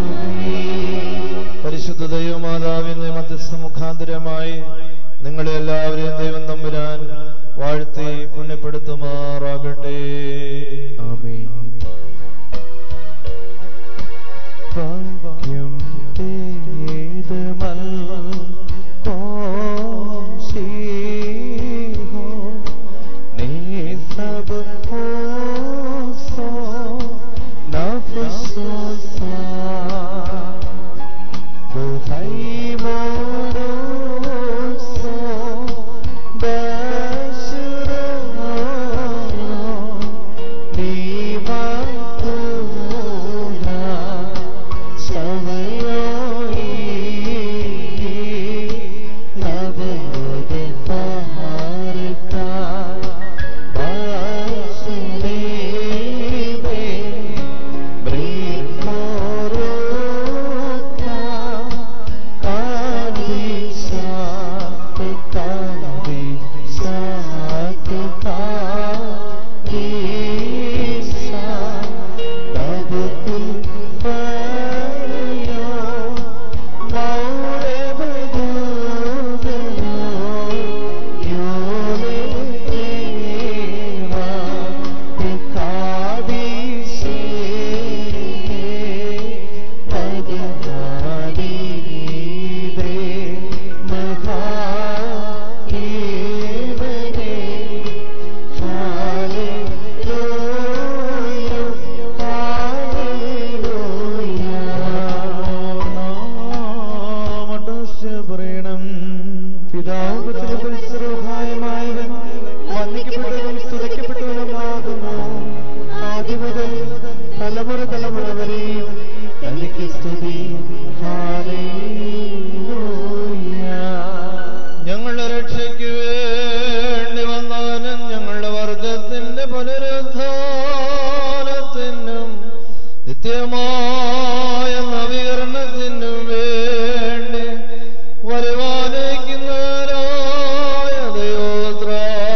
പരിശുദ്ധ ദൈവമാതാവിന്റെ മധ്യസ്ഥ മുഖാന്തരമായി നിങ്ങളെ എല്ലാവരെയും ദൈവം തമ്പുരാൻ വാഴ്ത്തി പുണ്യപ്പെടുത്തുമാറാകട്ടെ. ആമേൻ. ഭാഗ്യം തേദമൽ കോശീഹോ നേ സബ് ഹോസോ നഫ്സോ സാ ബുധൈ മോരോസോ ബശ്രോ നീവാതുലാ സവയോയി നവോദ പഹാർക്കാ വാസുദേവേ ബ്രീമോരോക്കാ കാന്തി സാത് കാന്തി സാത് കാന്തി സാ തബുൽ ഫയോ മൗലെ ബദൂദനോ യോലെ ദേവാ ദിഖാദി സേ ബദഹാദി ദേ മഹാ ഈവനെ ഹാലേലൂയ ഹാലേലൂയ. നാമട്ടസ്യ പറയണം. പിതാവ് പുത്രനും പരിശുദ്ധരൂഹായുമായവൻ വന്ദിക്കപ്പെട്ടവനും സ്തുതിക്കപ്പെട്ടവനുമാകുന്നു. ആദ്യം മുതൽ തലമുറ തലമുറ വരെയും തനിക്ക് സ്തുതി. ഹാലേലൂയ. ഞങ്ങളുടെ രക്ഷയ്ക്ക് വേണ്ടി വന്നവനും ഞങ്ങളുടെ വർഗത്തിന്റെ പുനരുദ്ധാനത്തിനും നിത്യമായ നവീകരണത്തിനും വേണ്ടി വരുവാനിരിക്കുന്നവരായ ദൈവോത്ര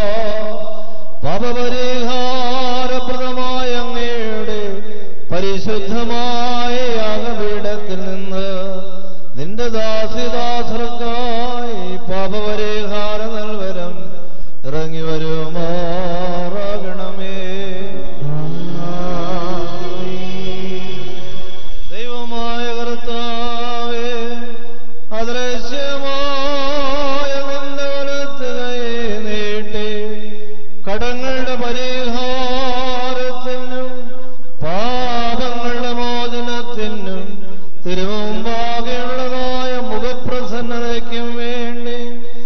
പാപപരിഹാരപ്രദമായ അങ്ങയുടെ പരിശുദ്ധമായ യാഗപീഠത്തിൽ നിന്ന് നിന്റെ ദാസിദാസർക്കായി പാപപരിഹാര നൽവരം ഇറങ്ങി വരുമാറാകണമേ. ദൈവമായ കർത്താവേ, അദൃശ്യമായ നിന്റെ വലത്ത് കൈ നീട്ടി കടങ്ങളുടെ പരിഹാരത്തിനും പാപങ്ങളുടെ മോചനത്തിനും തിരുമുമ്പാകെയുള്ളതായ മുഖപ്രസന്നതയ്ക്കും വേണ്ടി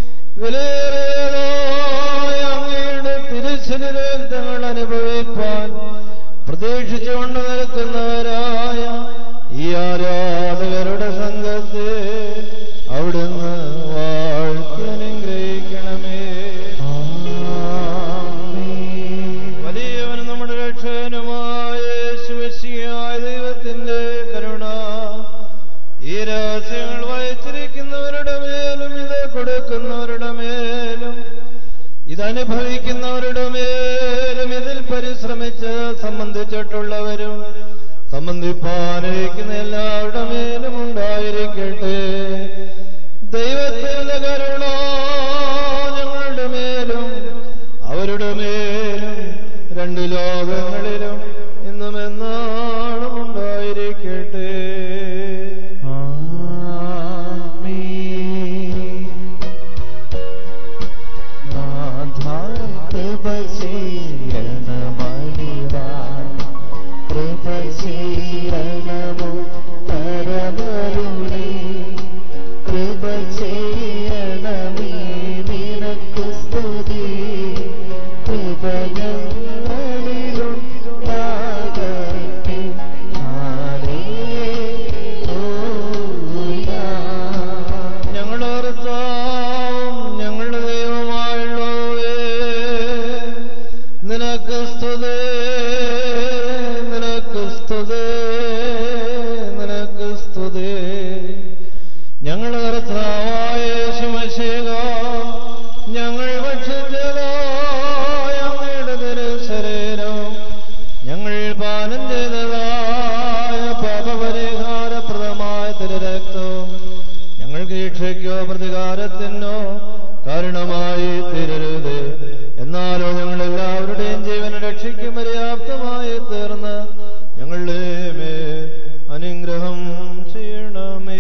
വിലയേറിയതായ അങ്ങയുടെ തിരുശരീരങ്ങൾ അനുഭവിപ്പാൻ പ്രതീക്ഷിച്ചുകൊണ്ട് നിൽക്കുന്നവരായ ഈ ആരാധകരുടെ സംഘത്തെ അവിടുന്ന് വാഴ്ത്തി അനുഗ്രഹിക്കണമേ. വലിയവനും നമ്മുടെ രക്ഷകനുമായ യേശുമിശിഹായ ദൈവത്തിന്റെ കരുണ ഈ രഹസ്യങ്ങൾ വായിച്ചിരിക്കുന്നവരുടെ മേലും ഇത് കൊടുക്കുന്നവരുടെ മേലും ഇതനുഭവിക്കുന്നവരുടെ മേലും ഇതിൽ പരിശ്രമിച്ച് സംബന്ധിച്ചിട്ടുള്ളവരും സംബന്ധിപ്പാനിരിക്കുന്ന എല്ലാവരുടെ മേലും ഉണ്ടായിരിക്കട്ടെ. ദൈവത്തിന്റെ കരുണ ഞങ്ങളുടെ മേലും അവരുടെ മേലും രണ്ട് ലോകങ്ങളിലും ഇന്നും എന്നാളും ഉണ്ടായിരിക്കട്ടെ. കൃപചേരണമോ പരമരുളി കൃപചേരണമേ നിനക്കു സ്തുതി കൃപ ഞങ്ങളിലുണ്ടാകട്ടെ. ഹാലേലൂയ പാനം ചെയ്തതായ പാപപരിഹാരപ്രദമായ തിരുരക്തവും ഞങ്ങൾക്ക് രക്ഷയ്ക്കോ പ്രതികാരത്തിനോ കാരണമായി തീരരുത്. എന്നാലോ ഞങ്ങളെല്ലാവരുടെയും ജീവനെ രക്ഷയ്ക്ക് പര്യാപ്തമായി തീർന്ന് ഞങ്ങളുടെ മേൽ അനുഗ്രഹം ചെയ്യണമേ.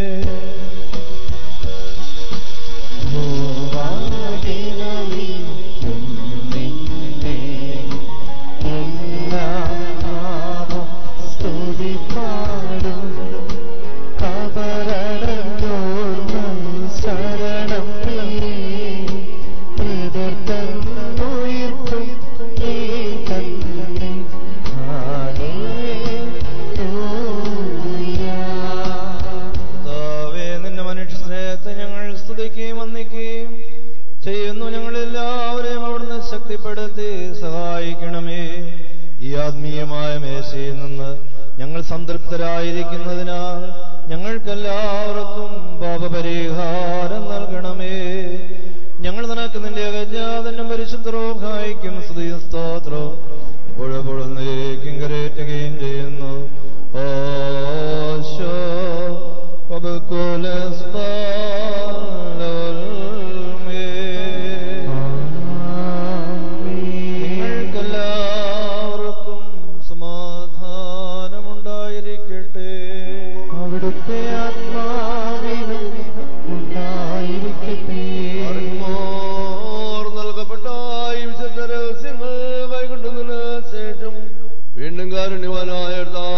ചെയ്യുന്നു. ഞങ്ങളെല്ലാവരെയും അവിടുന്ന് ശക്തിപ്പെടുത്തി സഹായിക്കണമേ. ഈ ആത്മീയമായ മേശയിൽ നിന്ന് ഞങ്ങൾ സംതൃപ്തരായിരിക്കുന്നതിനാൽ ഞങ്ങൾക്കെല്ലാവർക്കും പാപപരിഹാരം നൽകണമേ. ഞങ്ങൾ നിനക്ക് നിന്റെ അഗജാതനും പരിശുദ്ധ റൂഹായിക്കും സ്തുതിയും സ്തോത്രവും ഇപ്പോഴെപ്പോഴും നീക്കും കരേറ്റുകയും ചെയ്യുന്നു. ഓശോ നിങ്ങൾക്കെല്ലാവർക്കും സമാധാനമുണ്ടായിരിക്കട്ടെ. അവിടുത്തെ ആത്മാവിനും ഉണ്ടായിരിക്കട്ടെ. നൽകപ്പെട്ട ഈ വിശുദ്ധ രഹസ്യങ്ങൾ കൈക്കൊണ്ടതിന് ശേഷം വീണ്ടും കാരുണ്യവാനായ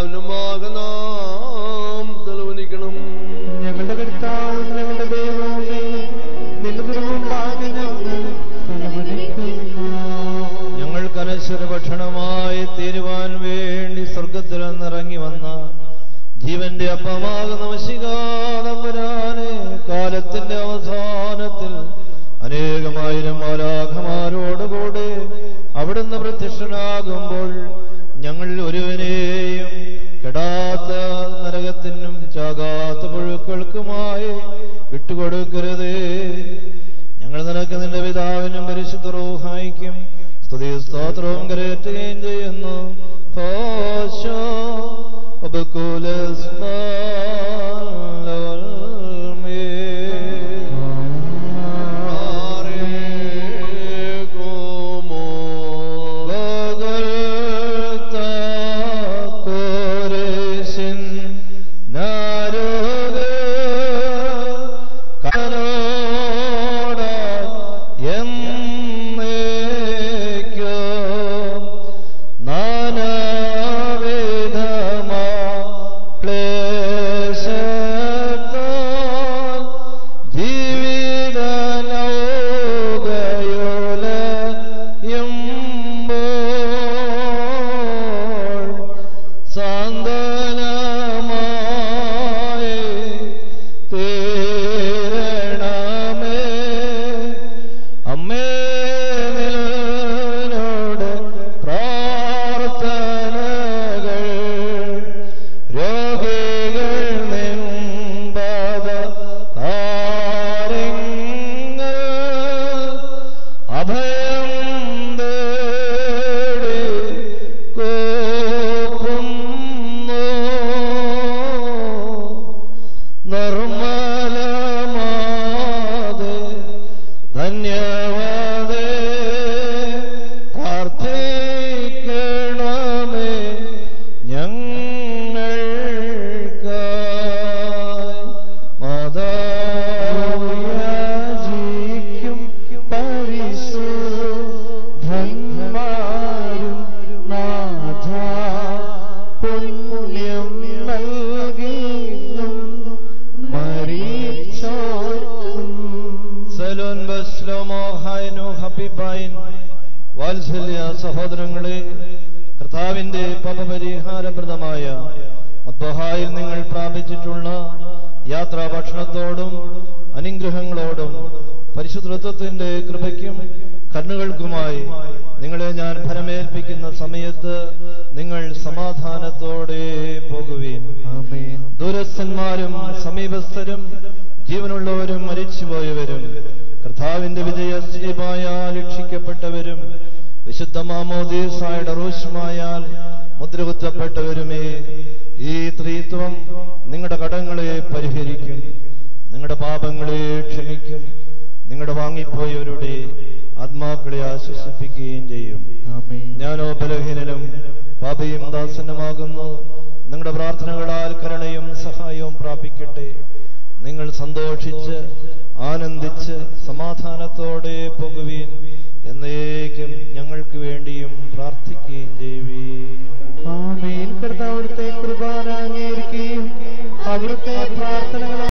നാം തെളിവനിക്കണം. ഞങ്ങളുടെ കർത്താവും ഞങ്ങളുടെ ദൈവവും നിന്റെ തിരുമുമ്പാകെ ഞങ്ങൾ തലവനിക്കുന്നു. ഞങ്ങൾക്ക് അനശ്വര ഭക്ഷണമായി തീരുവാൻ വേണ്ടി സ്വർഗത്തിൽ നിന്നിറങ്ങി വന്ന ജീവന്റെ അപ്പമാകുന്ന മശികാതമ്പുരാനെ കാലത്തിന്റെ അവസാനത്തിൽ അനേകമായിരം മാലാഖമാരോടുകൂടെ അവിടുന്ന് പ്രത്യക്ഷനാകുമ്പോൾ ഞങ്ങൾ ഒരുവനെയും കെടാത്ത നരകത്തിനും ചാകാത്ത പുഴുക്കൾക്കുമായി വിട്ടുകൊടുക്കരുത്. ഞങ്ങൾ നിനക്ക് നിന്റെ പിതാവിനും പരിശുദ്ധ റൂഹായിക്കും സ്തുതി സ്തോത്രവും കരേറ്റുകയും ചെയ്യുന്നു. ഹോശോ വാത്സല്യ സഹോദരങ്ങളെ, കർത്താവിന്റെ പാപപരിഹാരപ്രദമായ മദ്ബഹായിൽ നിങ്ങൾ പ്രാപിച്ചിട്ടുള്ള യാത്രാ ഭക്ഷണത്തോടും അനുഗ്രഹങ്ങളോടും പരിശുദ്ധത്വത്തിന്റെ കൃപയ്ക്കും കരുണകൾക്കുമായി നിങ്ങളെ ഞാൻ ഫലമേൽപ്പിക്കുന്ന സമയത്ത് നിങ്ങൾ സമാധാനത്തോടെ പോകുവീൻ. ദൂരസ്ഥന്മാരും സമീപസ്ഥരും ജീവനുള്ളവരും മരിച്ചുപോയവരും കർത്താവിന്റെ വിജയശ്രീമായാൽ രക്ഷിക്കപ്പെട്ടവരും വിശുദ്ധ മാമോദീസായുടെ റൂഷ്മായാൽ മുദ്രകുത്തപ്പെട്ടവരുമേ, ഈ ത്രിത്വം നിങ്ങളുടെ കടങ്ങളെ പരിഹരിക്കും, നിങ്ങളുടെ പാപങ്ങളെ ക്ഷമിക്കും, നിങ്ങളുടെ വാങ്ങിപ്പോയവരുടെ ആത്മാക്കളെ ആശ്വസിപ്പിക്കുകയും ചെയ്യും. ഞാനോ ബലഹീനനും പാപിയും ദാസനുമാകുന്നു. നിങ്ങളുടെ പ്രാർത്ഥനകളാൽ കരുണയും സഹായവും പ്രാപിക്കട്ടെ. നിങ്ങൾ സന്തോഷിച്ച് ആനന്ദിച്ച് സമാധാനത്തോടെ പോകുവീൻ. എന്നേക്കും ഞങ്ങൾക്ക് വേണ്ടിയും പ്രാർത്ഥിക്കുകയും ചെയ്യുവീൻ. ആമേൻ. കർത്താവ് അവിടുത്തെ കുർബാന അംഗീകരിക്കുകയും അവിടുത്തെ പ്രാർത്ഥനകൾ